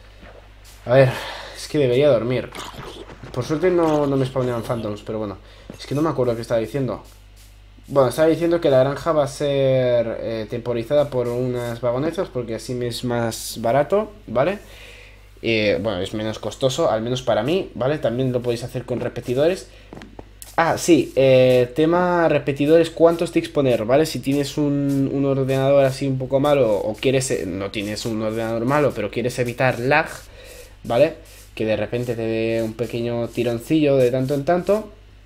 A ver, es que debería dormir. Por suerte no, no me spawnean phantoms, pero bueno, es que no me acuerdo qué estaba diciendo. Bueno, estaba diciendo que la granja va a ser eh, temporizada por unas vagonetas porque así me es más barato, ¿vale? Eh, bueno, es menos costoso, al menos para mí, ¿vale? También lo podéis hacer con repetidores. Ah, sí, eh, tema repetidores, ¿cuántos ticks poner? ¿Vale? Si tienes un, un ordenador así un poco malo o quieres, eh, no tienes un ordenador malo, pero quieres evitar lag, ¿vale? Que de repente te dé un pequeño tironcillo de tanto en tanto,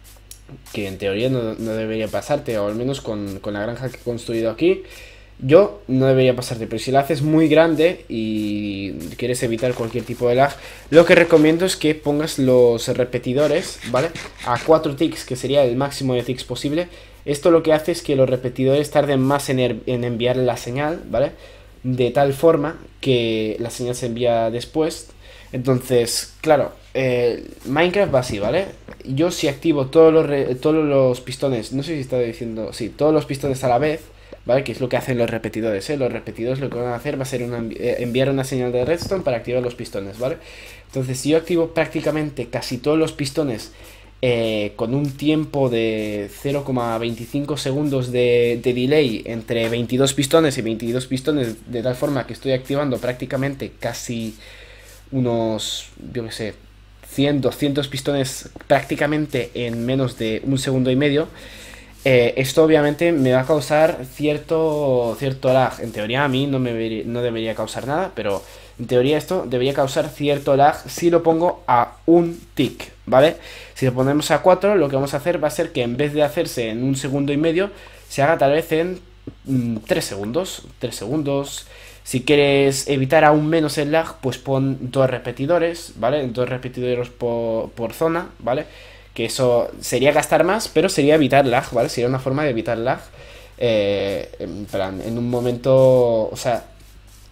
que en teoría no, no debería pasarte, o al menos con, con la granja que he construido aquí. Yo no debería pasarte, pero si la haces muy grande y quieres evitar cualquier tipo de lag, lo que recomiendo es que pongas los repetidores, ¿vale? A cuatro ticks, que sería el máximo de ticks posible. Esto lo que hace es que los repetidores tarden más en, er- en enviar la señal, ¿vale? De tal forma que la señal se envía después. Entonces, claro, eh, Minecraft va así, ¿vale? Yo si activo todos los, re- todos los pistones, no sé si estaba diciendo, sí, todos los pistones a la vez, ¿vale? Que es lo que hacen los repetidores, ¿eh? Los repetidores lo que van a hacer va a ser una, eh, enviar una señal de redstone para activar los pistones, ¿vale? Entonces, si yo activo prácticamente casi todos los pistones eh, con un tiempo de cero coma veinticinco segundos de, de delay entre veintidós pistones y veintidós pistones, de tal forma que estoy activando prácticamente casi unos, yo qué sé, cien, doscientos pistones prácticamente en menos de un segundo y medio. Eh, esto obviamente me va a causar cierto, cierto lag. En teoría a mí no, me debería, no debería causar nada, pero en teoría esto debería causar cierto lag si lo pongo a un tick, ¿vale? Si lo ponemos a cuatro, lo que vamos a hacer va a ser que en vez de hacerse en un segundo y medio, se haga tal vez en mm, tres segundos. tres segundos. Si quieres evitar aún menos el lag, pues pon dos repetidores, ¿vale? Dos repetidores por, por zona, ¿vale? Que eso sería gastar más, pero sería evitar lag, ¿vale? Sería una forma de evitar lag. Eh, en plan, en un momento, o sea,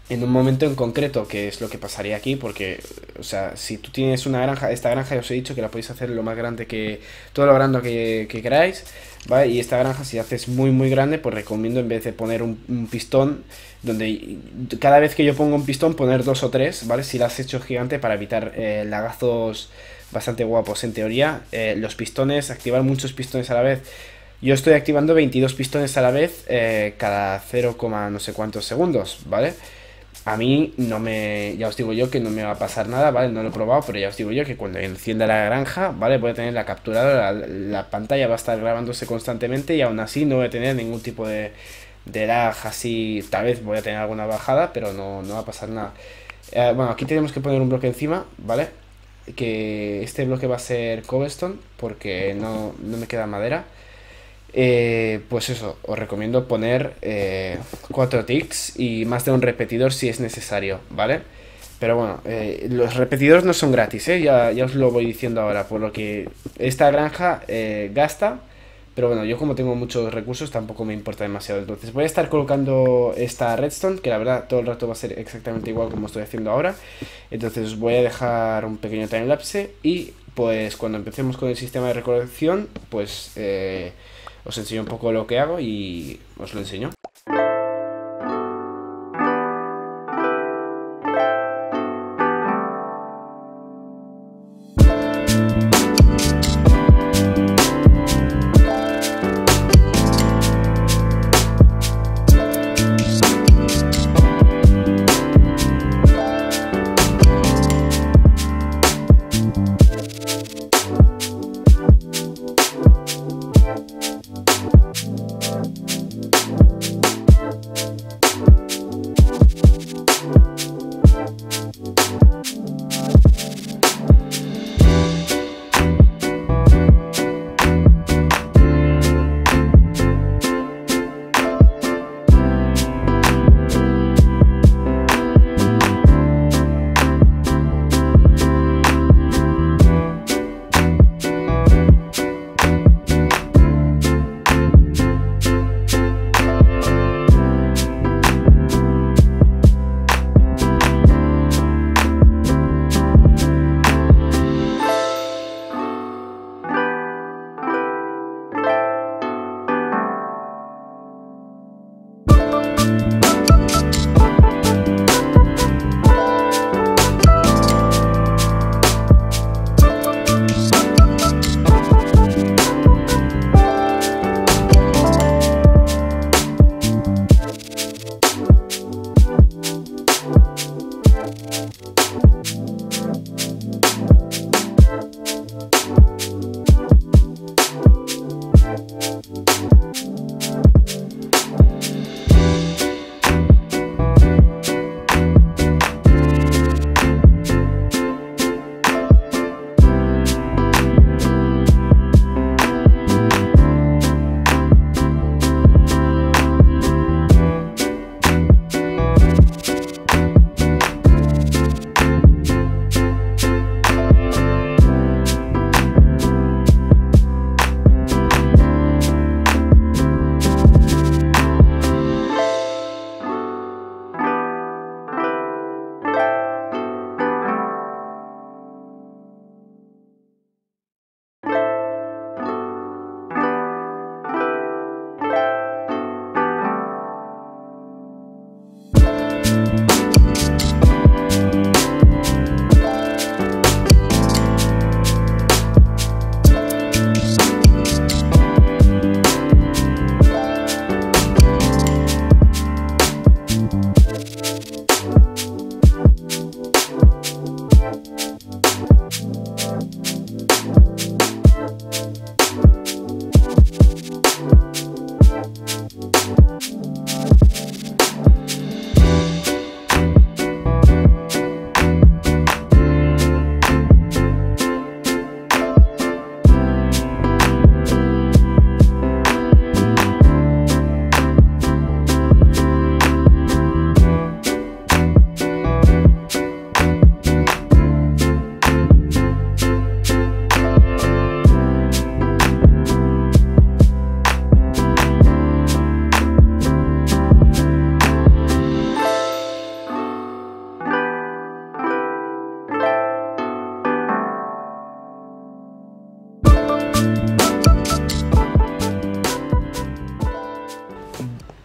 en un momento en concreto, que es lo que pasaría aquí, porque, o sea, si tú tienes una granja, esta granja ya os he dicho que la podéis hacer lo más grande que, todo lo grande que, que queráis, ¿vale? Y esta granja, si haces muy, muy grande, pues recomiendo en vez de poner un, un pistón, donde cada vez que yo pongo un pistón, poner dos o tres, ¿vale? Si la has hecho gigante para evitar eh, lagazos bastante guapos. En teoría, eh, los pistones, activar muchos pistones a la vez. Yo estoy activando veintidós pistones a la vez eh, cada cero, no sé cuántos segundos, ¿vale? A mí no me, ya os digo yo que no me va a pasar nada, ¿vale? No lo he probado, pero ya os digo yo que cuando encienda la granja, ¿vale? Voy a tener la capturadora, la, la pantalla va a estar grabándose constantemente y aún así no voy a tener ningún tipo de, de lag así. Tal vez voy a tener alguna bajada, pero no, no va a pasar nada. Eh, bueno, aquí tenemos que poner un bloque encima, ¿vale? Que este bloque va a ser cobblestone porque no, no me queda madera. Eh, pues eso, os recomiendo poner eh, cuatro ticks y más de un repetidor si es necesario, ¿vale? Pero bueno, eh, los repetidores no son gratis, ¿eh? Ya, ya os lo voy diciendo ahora, por lo que esta granja eh, gasta, pero bueno, yo como tengo muchos recursos tampoco me importa demasiado. Entonces voy a estar colocando esta redstone, que la verdad todo el rato va a ser exactamente igual como estoy haciendo ahora. Entonces os voy a dejar un pequeño timelapse y pues cuando empecemos con el sistema de recolección, pues... Eh, os enseño un poco lo que hago y os lo enseño.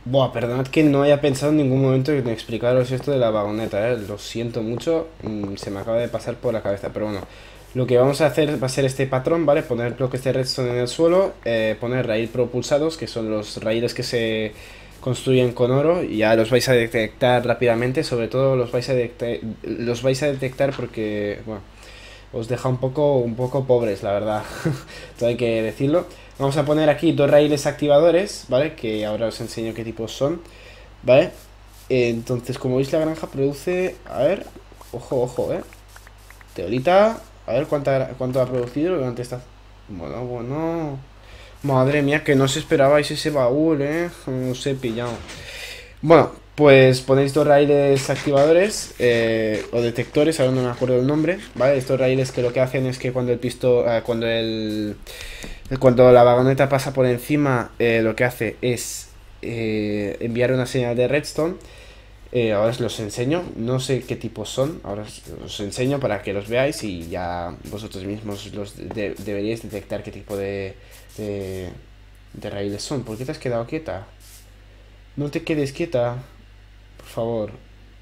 Buah, perdonad que no haya pensado en ningún momento en explicaros esto de la vagoneta, ¿eh? Lo siento mucho, mm, se me acaba de pasar por la cabeza, pero bueno. Lo que vamos a hacer va a ser este patrón, ¿vale? Poner bloques de redstone en el suelo, eh, poner raíles propulsados, que son los raíles que se construyen con oro, y ya los vais a detectar rápidamente, sobre todo los vais a detectar, los vais a detectar porque, bueno, os deja un poco, un poco pobres, la verdad, todo hay que decirlo. Vamos a poner aquí dos raíles activadores, ¿vale? Que ahora os enseño qué tipos son, ¿vale? Entonces, como veis, la granja produce, a ver, ojo, ojo, ¿eh? Teorita, a ver cuánta, cuánto ha producido durante esta... Bueno, bueno... Madre mía, que no os esperabais ese baúl, ¿eh? Os he pillado. Bueno, pues ponéis dos raíles activadores eh, o detectores, ahora no me acuerdo el nombre, ¿vale? Estos raíles que lo que hacen es que cuando el pisto, eh, cuando el, cuando la vagoneta pasa por encima, eh, lo que hace es eh, enviar una señal de redstone. Eh, ahora os los enseño, no sé qué tipos son, ahora os, os enseño para que los veáis y ya vosotros mismos los de, deberíais detectar qué tipo de, de, de raíles son. ¿Por qué te has quedado quieta? No te quedes quieta, por favor.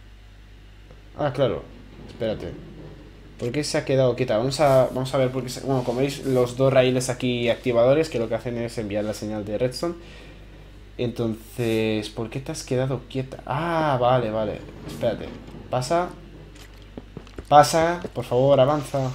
Ah, claro, espérate. ¿Por qué se ha quedado quieta? Vamos a, vamos a ver por qué se... Bueno, como veis, los dos raíles aquí activadores que lo que hacen es enviar la señal de redstone. Entonces, ¿por qué te has quedado quieta? Ah, vale, vale. Espérate. Pasa. Pasa. Por favor, avanza.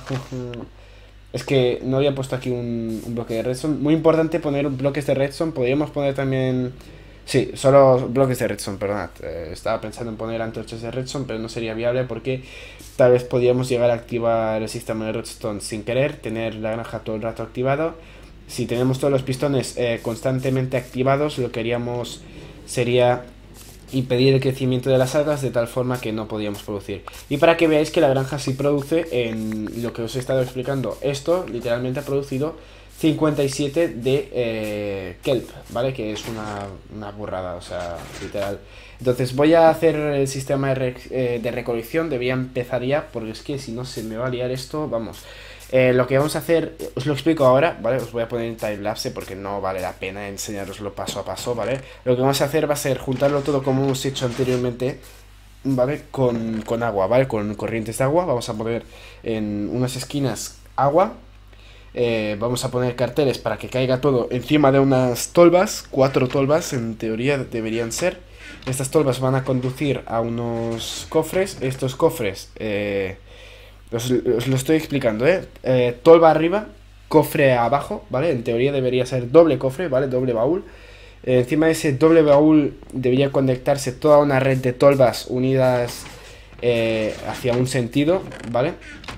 Es que no había puesto aquí un, un bloque de redstone. Muy importante poner bloques de redstone. Podríamos poner también... Sí, solo bloques de redstone, perdonad. Eh, estaba pensando en poner antorchas de redstone, pero no sería viable porque tal vez podríamos llegar a activar el sistema de redstone sin querer, tener la granja todo el rato activado. Si tenemos todos los pistones eh, constantemente activados, lo que haríamos sería impedir el crecimiento de las algas de tal forma que no podíamos producir. Y para que veáis que la granja sí produce, en lo que os he estado explicando, esto literalmente ha producido cincuenta y siete de eh, kelp, ¿vale? Que es una, una burrada, o sea, literal. Entonces voy a hacer el sistema de, rec eh, de recolección, debería empezar ya, porque es que si no se me va a liar esto, vamos... Eh, lo que vamos a hacer, os lo explico ahora, ¿vale? Os voy a poner en timelapse porque no vale la pena enseñaroslo paso a paso, ¿vale? Lo que vamos a hacer va a ser juntarlo todo como hemos hecho anteriormente, ¿vale? Con, con agua, ¿vale? Con corrientes de agua. Vamos a poner en unas esquinas agua. Eh, vamos a poner carteles para que caiga todo encima de unas tolvas, cuatro tolvas en teoría deberían ser. Estas tolvas van a conducir a unos cofres. Estos cofres... Eh, Os, os lo estoy explicando, ¿eh? ¿eh? Tolva arriba, cofre abajo, ¿vale? En teoría debería ser doble cofre, ¿vale? Doble baúl. Eh, encima de ese doble baúl debería conectarse toda una red de tolvas unidas eh, hacia un sentido, ¿vale?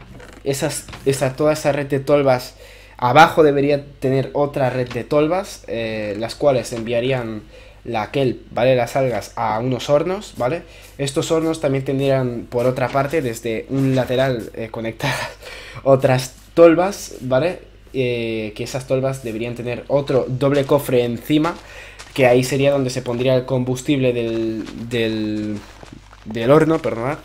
Esas, esa, toda esa red de tolvas abajo debería tener otra red de tolvas, eh, las cuales enviarían la kelp, ¿vale? Las algas a unos hornos, ¿vale? Estos hornos también tendrían por otra parte desde un lateral eh, conectadas otras tolvas, ¿vale? Eh, que esas tolvas deberían tener otro doble cofre encima, que ahí sería donde se pondría el combustible del, del, del horno, perdonad.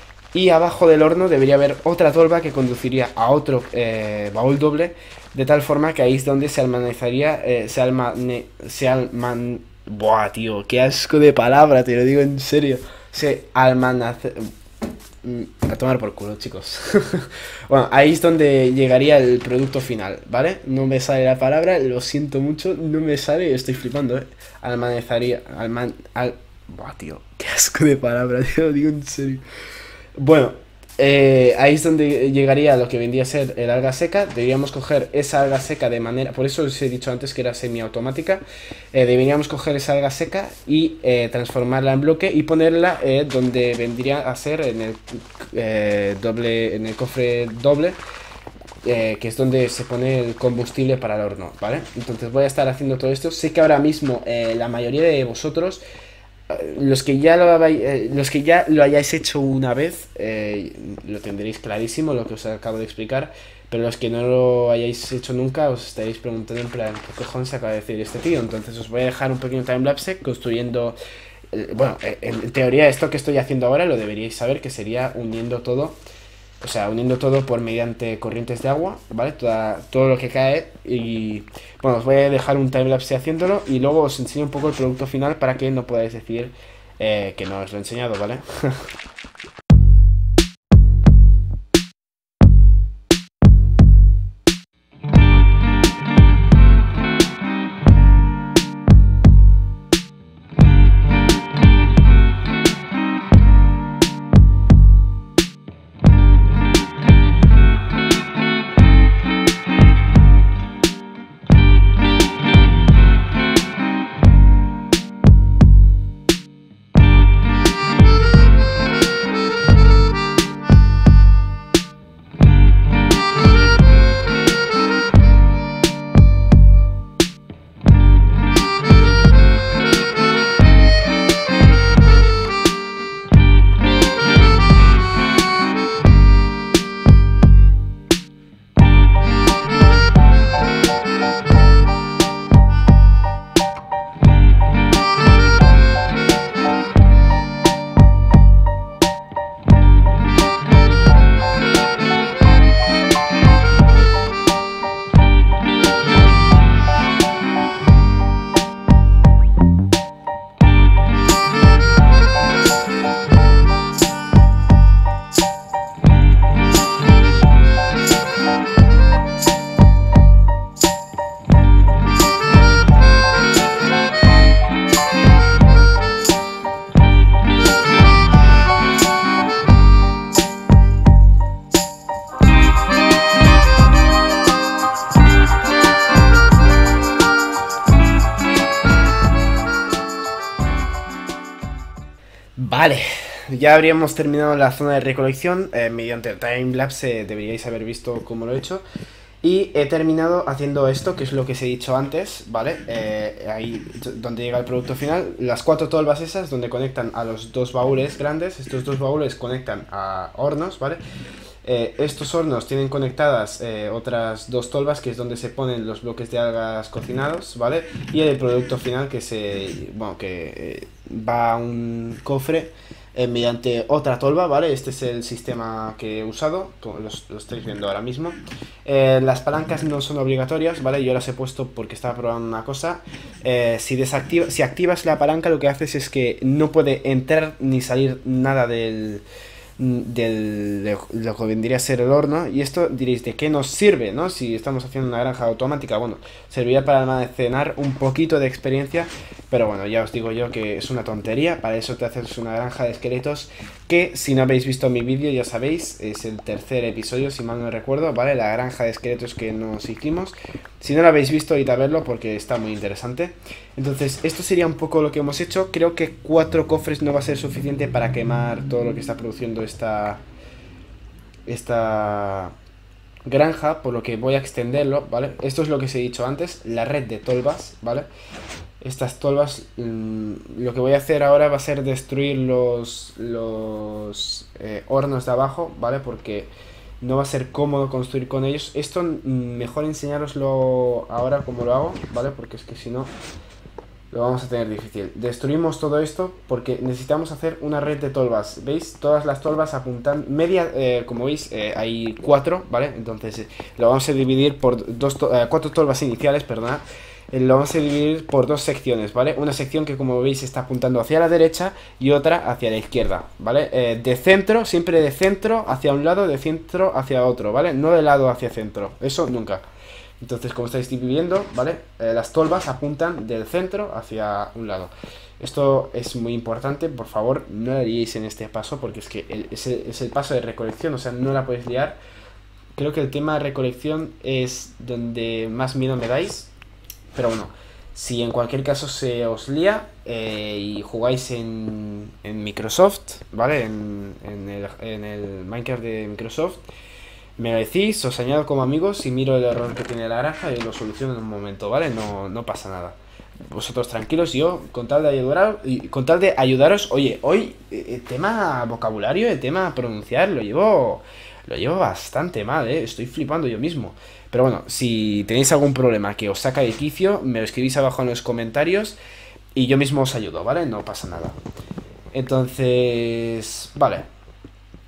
Y abajo del horno debería haber otra tolva que conduciría a otro eh, baúl doble, de tal forma que ahí es donde se almacenaría, eh, se almane, se alman... Buah, tío, qué asco de palabra, te lo digo en serio. Se almanace... A tomar por culo, chicos. Bueno, ahí es donde llegaría el producto final, ¿vale? No me sale la palabra, lo siento mucho, no me sale, estoy flipando, ¿eh? Almacenaría... Alman... Al... Buah, tío, qué asco de palabra, te lo digo en serio. Bueno, eh, ahí es donde llegaría lo que vendría a ser el alga seca. Deberíamos coger esa alga seca de manera... Por eso os he dicho antes que era semiautomática. eh, Deberíamos coger esa alga seca y eh, transformarla en bloque y ponerla eh, donde vendría a ser en el, eh, doble, en el cofre doble, eh, que es donde se pone el combustible para el horno, ¿vale? Entonces voy a estar haciendo todo esto. Sé que ahora mismo eh, la mayoría de vosotros... Los que ya lo habéis, eh, los que ya lo hayáis hecho una vez, eh, lo tendréis clarísimo lo que os acabo de explicar. Pero los que no lo hayáis hecho nunca, os estaréis preguntando en plan, ¿qué cojones acaba de decir este tío? Entonces os voy a dejar un pequeño timelapse construyendo... Eh, bueno, eh, en teoría esto que estoy haciendo ahora lo deberíais saber, que sería uniendo todo O sea, uniendo todo por mediante corrientes de agua, ¿vale? Toda, todo lo que cae. Y bueno, os voy a dejar un timelapse haciéndolo y luego os enseño un poco el producto final para que no podáis decir eh, que no os lo he enseñado, ¿vale? Vale, ya habríamos terminado la zona de recolección. eh, Mediante el timelapse eh, deberíais haber visto cómo lo he hecho. Y he terminado haciendo esto, que es lo que os he dicho antes, ¿vale? Eh, ahí donde llega el producto final. Las cuatro tolvas esas donde conectan a los dos baúles grandes. Estos dos baúles conectan a hornos, ¿vale? Eh, estos hornos tienen conectadas eh, otras dos tolvas, que es donde se ponen los bloques de algas cocinados, ¿vale? Y el producto final que se bueno, que eh, va a un cofre eh, mediante otra tolva, ¿vale? Este es el sistema que he usado, como lo, lo estáis viendo ahora mismo. Eh, las palancas no son obligatorias, ¿vale? Yo las he puesto porque estaba probando una cosa. Eh, si, desactiva, si activas la palanca, lo que haces es que no puede entrar ni salir nada del... del de lo que vendría a ser el horno. Y esto diréis, ¿de qué nos sirve, no? Si estamos haciendo una granja automática. Bueno, serviría para almacenar un poquito de experiencia, pero bueno, ya os digo yo que es una tontería. Para eso te haces una granja de esqueletos, que si no habéis visto mi vídeo, ya sabéis, es el tercer episodio, si mal no recuerdo, ¿vale? La granja de esqueletos que nos hicimos. Si no lo habéis visto, id a verlo porque está muy interesante. Entonces, esto sería un poco lo que hemos hecho. Creo que cuatro cofres no va a ser suficiente para quemar todo lo que está produciendo esta esta granja, por lo que voy a extenderlo, ¿vale? Esto es lo que os he dicho antes, la red de tolvas, ¿vale? Estas tolvas, mmm, lo que voy a hacer ahora va a ser destruir los, los eh, hornos de abajo, ¿vale? Porque no va a ser cómodo construir con ellos. Esto mmm, mejor enseñároslo ahora como lo hago, ¿vale? Porque es que si no lo vamos a tener difícil. Destruimos todo esto porque necesitamos hacer una red de tolvas. ¿Veis? Todas las tolvas apuntan media, eh, como veis, eh, hay cuatro, ¿vale? Entonces eh, lo vamos a dividir por dos to eh, cuatro tolvas iniciales, perdona. Eh, lo vamos a dividir por dos secciones, ¿vale? Una sección que, como veis, está apuntando hacia la derecha y otra hacia la izquierda, ¿vale? Eh, de centro, siempre de centro hacia un lado, de centro hacia otro, ¿vale? No de lado hacia centro, eso nunca. Entonces, como estáis viendo, ¿vale? Eh, las tolvas apuntan del centro hacia un lado. Esto es muy importante, por favor, no la liéis en este paso, porque es que el, es, el, es el paso de recolección, o sea, no la podéis liar. Creo que el tema de recolección es donde más miedo me dais, pero bueno, si en cualquier caso se os lía eh, y jugáis en, en Microsoft, ¿vale? En, en, el, en el Minecraft de Microsoft, me lo decís, os añado como amigos y miro el error que tiene la granja y lo soluciono en un momento, ¿vale? No, no pasa nada. Vosotros tranquilos, yo con tal de ayudar, y con tal de ayudaros, oye, hoy el tema vocabulario, el tema pronunciar, lo llevo, lo llevo bastante mal, ¿eh? Estoy flipando yo mismo. Pero bueno, si tenéis algún problema que os saca de quicio, me lo escribís abajo en los comentarios y yo mismo os ayudo, ¿vale? No pasa nada. Entonces, vale.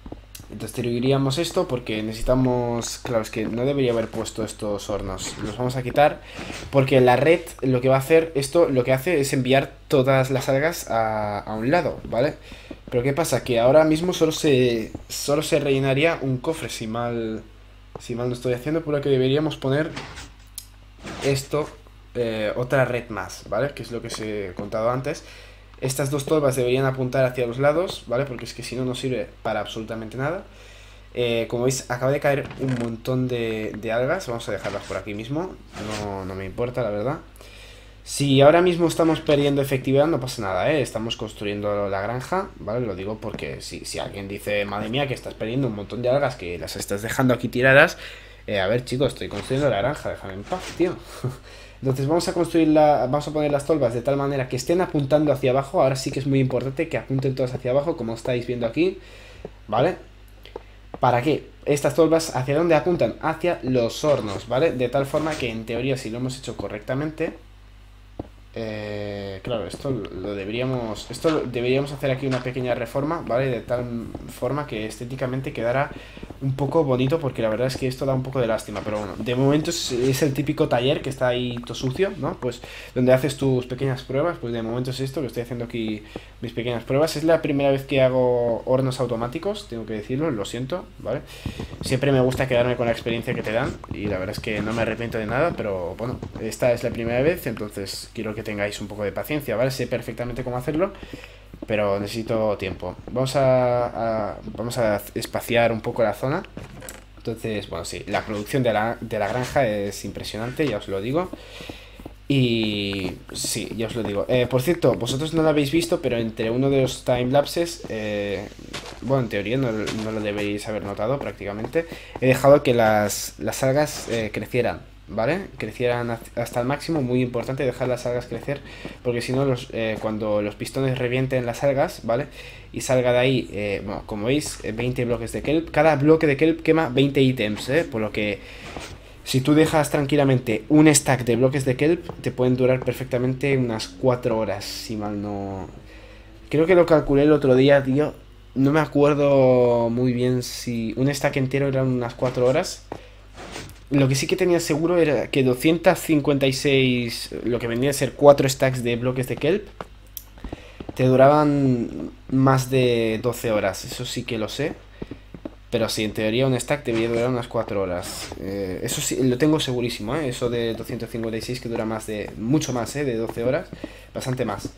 Entonces distribuiríamos esto porque necesitamos... Claro, es que no debería haber puesto estos hornos. Los vamos a quitar porque la red lo que va a hacer... Esto lo que hace es enviar todas las algas a, a un lado, ¿vale? Pero ¿qué pasa? Que ahora mismo solo se, solo se rellenaría un cofre, si mal, si mal no estoy haciendo, por lo que deberíamos poner esto, eh, otra red más, ¿vale? Que es lo que os he contado antes. Estas dos tolvas deberían apuntar hacia los lados, ¿vale? Porque es que si no, no sirve para absolutamente nada. Eh, como veis, acaba de caer un montón de, de algas. Vamos a dejarlas por aquí mismo. No, no me importa, la verdad. Si ahora mismo estamos perdiendo efectividad, no pasa nada, ¿eh? Estamos construyendo la granja, ¿vale? Lo digo porque si, si alguien dice, madre mía, que estás perdiendo un montón de algas, que las estás dejando aquí tiradas... Eh, a ver, chicos, estoy construyendo la granja, déjame en paz, tío. Entonces vamos a construir la, vamos a poner las tolvas de tal manera que estén apuntando hacia abajo. Ahora sí que es muy importante que apunten todas hacia abajo, como estáis viendo aquí, ¿vale? ¿Para qué? Estas tolvas, ¿hacia dónde apuntan? Hacia los hornos, ¿vale? De tal forma que en teoría, si lo hemos hecho correctamente... Eh, claro, esto lo deberíamos esto deberíamos hacer aquí una pequeña reforma, ¿vale? De tal forma que estéticamente quedara un poco bonito, porque la verdad es que esto da un poco de lástima. Pero bueno, de momento es, es el típico taller que está ahí todo sucio, ¿no? Pues donde haces tus pequeñas pruebas. Pues de momento es esto, que estoy haciendo aquí mis pequeñas pruebas. Es la primera vez que hago hornos automáticos, tengo que decirlo, lo siento, ¿vale? Siempre me gusta quedarme con la experiencia que te dan, y la verdad es que no me arrepiento de nada. Pero bueno, esta es la primera vez, entonces quiero que tengáis un poco de paciencia, ¿vale? Sé perfectamente cómo hacerlo, pero necesito tiempo. Vamos a, a vamos a espaciar un poco la zona. Entonces, bueno, sí, la producción de la, de la granja es impresionante, ya os lo digo. Y sí, ya os lo digo. Eh, por cierto, vosotros no lo habéis visto, pero entre uno de los timelapses, eh, bueno, en teoría no, no lo debéis haber notado prácticamente, he dejado que las, las algas eh, crecieran, ¿vale? Crecieran hasta el máximo. Muy importante dejar las algas crecer, porque si no, los, eh, cuando los pistones revienten las algas, ¿vale? Y salga de ahí, eh, bueno, como veis, veinte bloques de kelp. Cada bloque de kelp quema veinte ítems, ¿eh? Por lo que si tú dejas tranquilamente un stack de bloques de kelp, te pueden durar perfectamente unas cuatro horas, si mal no... Creo que lo calculé el otro día, tío. No me acuerdo muy bien si un stack entero eran unas cuatro horas. Lo que sí que tenía seguro era que doscientos cincuenta y seis, lo que vendría a ser cuatro stacks de bloques de kelp, te duraban más de doce horas. Eso sí que lo sé. Pero sí, en teoría un stack debería durar unas cuatro horas. Eh, eso sí, lo tengo segurísimo, ¿eh? Eso de doscientos cincuenta y seis que dura más de... Mucho más, ¿eh? De doce horas. Bastante más.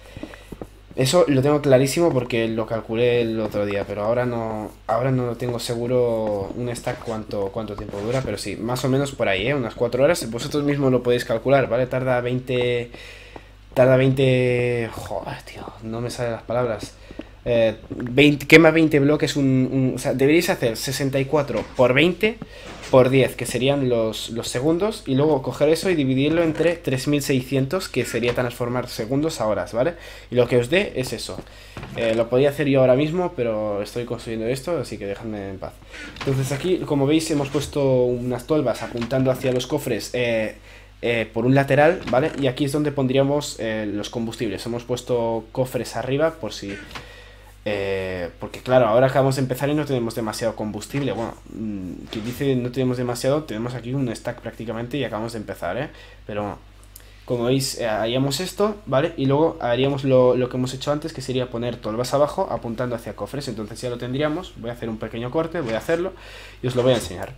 Eso lo tengo clarísimo porque lo calculé el otro día, pero ahora no ahora no lo tengo seguro un stack cuánto, cuánto tiempo dura, pero sí, más o menos por ahí, ¿eh? Unas cuatro horas. Vosotros mismos lo podéis calcular, ¿vale? Tarda veinte... Tarda veinte... Joder, tío, no me salen las palabras. Eh, veinte, quema veinte bloques, un, un, o sea, deberíais hacer sesenta y cuatro por veinte por diez, que serían los, los segundos, y luego coger eso y dividirlo entre tres mil seiscientos, que sería transformar segundos a horas, ¿vale? Y lo que os dé es eso. Eh, lo podría hacer yo ahora mismo, pero estoy construyendo esto, así que dejadme en paz. Entonces aquí, como veis, hemos puesto unas tolvas apuntando hacia los cofres, eh, Eh, por un lateral, ¿vale? Y aquí es donde pondríamos eh, los combustibles. Hemos puesto cofres arriba por si... Eh, porque claro, ahora acabamos de empezar y no tenemos demasiado combustible. Bueno, mmm, quien dice no tenemos demasiado, tenemos aquí un stack prácticamente y acabamos de empezar, ¿eh? Pero como veis, eh, haríamos esto, ¿vale? Y luego haríamos lo, lo que hemos hecho antes, que sería poner tolvas abajo apuntando hacia cofres. Entonces ya lo tendríamos. Voy a hacer un pequeño corte, voy a hacerlo y os lo voy a enseñar.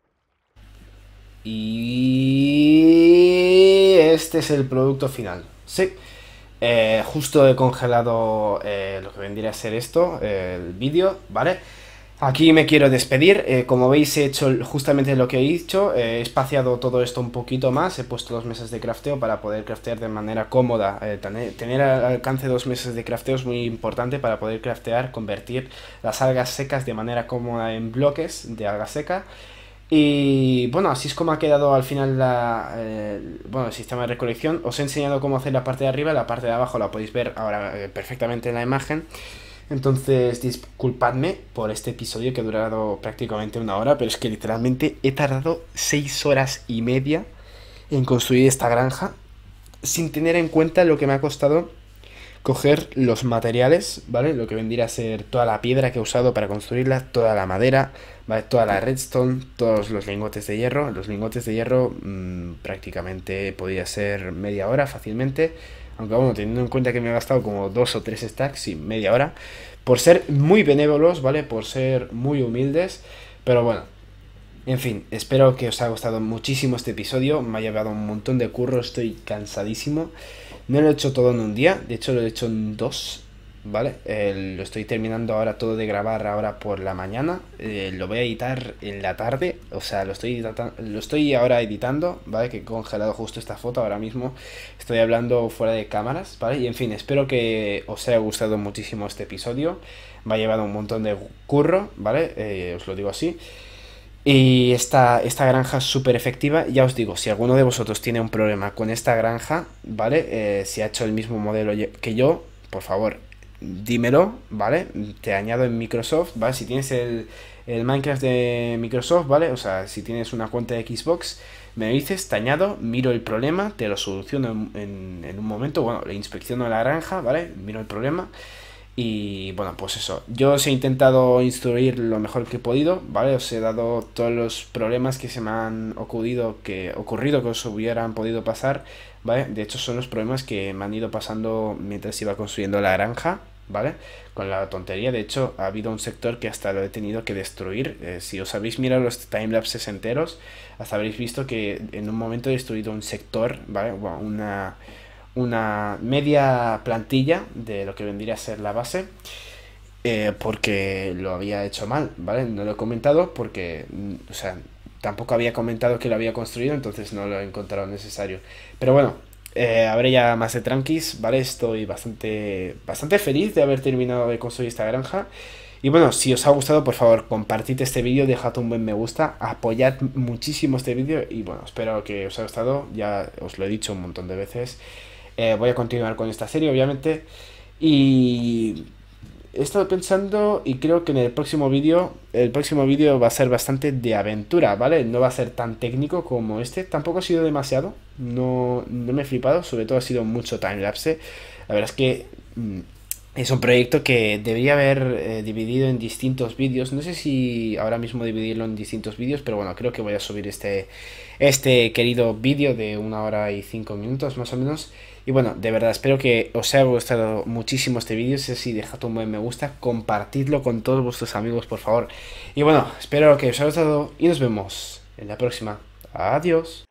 Y este es el producto final. Sí, eh, justo he congelado eh, lo que vendría a ser esto, eh, el vídeo, ¿vale? Aquí me quiero despedir. Eh, como veis, he hecho justamente lo que he dicho. Eh, he espaciado todo esto un poquito más. He puesto dos mesas de crafteo para poder craftear de manera cómoda. Eh, tener, tener al alcance dos mesas de crafteo es muy importante para poder craftear, convertir las algas secas de manera cómoda en bloques de alga seca. Y bueno, así es como ha quedado al final la, eh, bueno, el sistema de recolección. Os he enseñado cómo hacer la parte de arriba, la parte de abajo la podéis ver ahora eh, perfectamente en la imagen. Entonces disculpadme por este episodio que ha durado prácticamente una hora, pero es que literalmente he tardado seis horas y media en construir esta granja, sin tener en cuenta lo que me ha costado coger los materiales, ¿vale? Lo que vendría a ser toda la piedra que he usado para construirla, toda la madera, ¿vale? Toda la redstone, todos los lingotes de hierro. Los lingotes de hierro mmm, prácticamente podía ser media hora fácilmente. Aunque bueno, teniendo en cuenta que me ha gastado como dos o tres stacks, sí, media hora. Por ser muy benévolos, ¿vale? Por ser muy humildes. Pero bueno, en fin, espero que os haya gustado muchísimo este episodio. Me ha llevado un montón de curro, estoy cansadísimo. No lo he hecho todo en un día, de hecho lo he hecho en dos, ¿vale? Eh, lo estoy terminando ahora todo de grabar ahora por la mañana. Eh, lo voy a editar en la tarde, o sea, lo estoy, lo estoy ahora editando, ¿vale? Que he congelado justo esta foto ahora mismo. Estoy hablando fuera de cámaras, ¿vale? Y en fin, espero que os haya gustado muchísimo este episodio. Me ha llevado un montón de curro, ¿vale? Eh, os lo digo así. Y esta, esta granja es súper efectiva. Ya os digo, si alguno de vosotros tiene un problema con esta granja, ¿vale? Eh, si ha hecho el mismo modelo que yo, por favor, dímelo, ¿vale? Te añado en Microsoft, ¿vale? Si tienes el, el Minecraft de Microsoft, ¿vale? O sea, si tienes una cuenta de Xbox, me dices, te añado, miro el problema, te lo soluciono en, en, en un momento. Bueno, le inspecciono la granja, ¿vale? Miro el problema. Y bueno, pues eso, yo os he intentado instruir lo mejor que he podido, ¿vale? Os he dado todos los problemas que se me han ocurrido que, ocurrido que os hubieran podido pasar, ¿vale? De hecho son los problemas que me han ido pasando mientras iba construyendo la granja, ¿vale? Con la tontería, de hecho ha habido un sector que hasta lo he tenido que destruir. Eh, si os habéis mirado los timelapses enteros, hasta habréis visto que en un momento he destruido un sector, ¿vale? Bueno, una... una media plantilla de lo que vendría a ser la base, eh, porque lo había hecho mal, ¿vale? No lo he comentado porque, o sea, tampoco había comentado que lo había construido, entonces no lo he encontrado necesario. Pero bueno, eh, habré ya más de tranquis, ¿vale? Estoy bastante, bastante feliz de haber terminado de construir esta granja. Y bueno, si os ha gustado, por favor, compartid este vídeo, dejad un buen me gusta, apoyad muchísimo este vídeo y bueno, espero que os haya gustado, ya os lo he dicho un montón de veces. Eh, voy a continuar con esta serie, obviamente. Y he estado pensando y creo que en el próximo vídeo, el próximo vídeo va a ser bastante de aventura, ¿vale? No va a ser tan técnico como este. Tampoco ha sido demasiado. No, no me he flipado. Sobre todo ha sido mucho timelapse. La verdad es que mmm, es un proyecto que debería haber eh, dividido en distintos vídeos. No sé si ahora mismo dividirlo en distintos vídeos, pero bueno, creo que voy a subir este, este querido vídeo de una hora y cinco minutos más o menos. Y bueno, de verdad, espero que os haya gustado muchísimo este vídeo. Si es así, dejad un buen me gusta, compartidlo con todos vuestros amigos, por favor. Y bueno, espero que os haya gustado y nos vemos en la próxima. Adiós.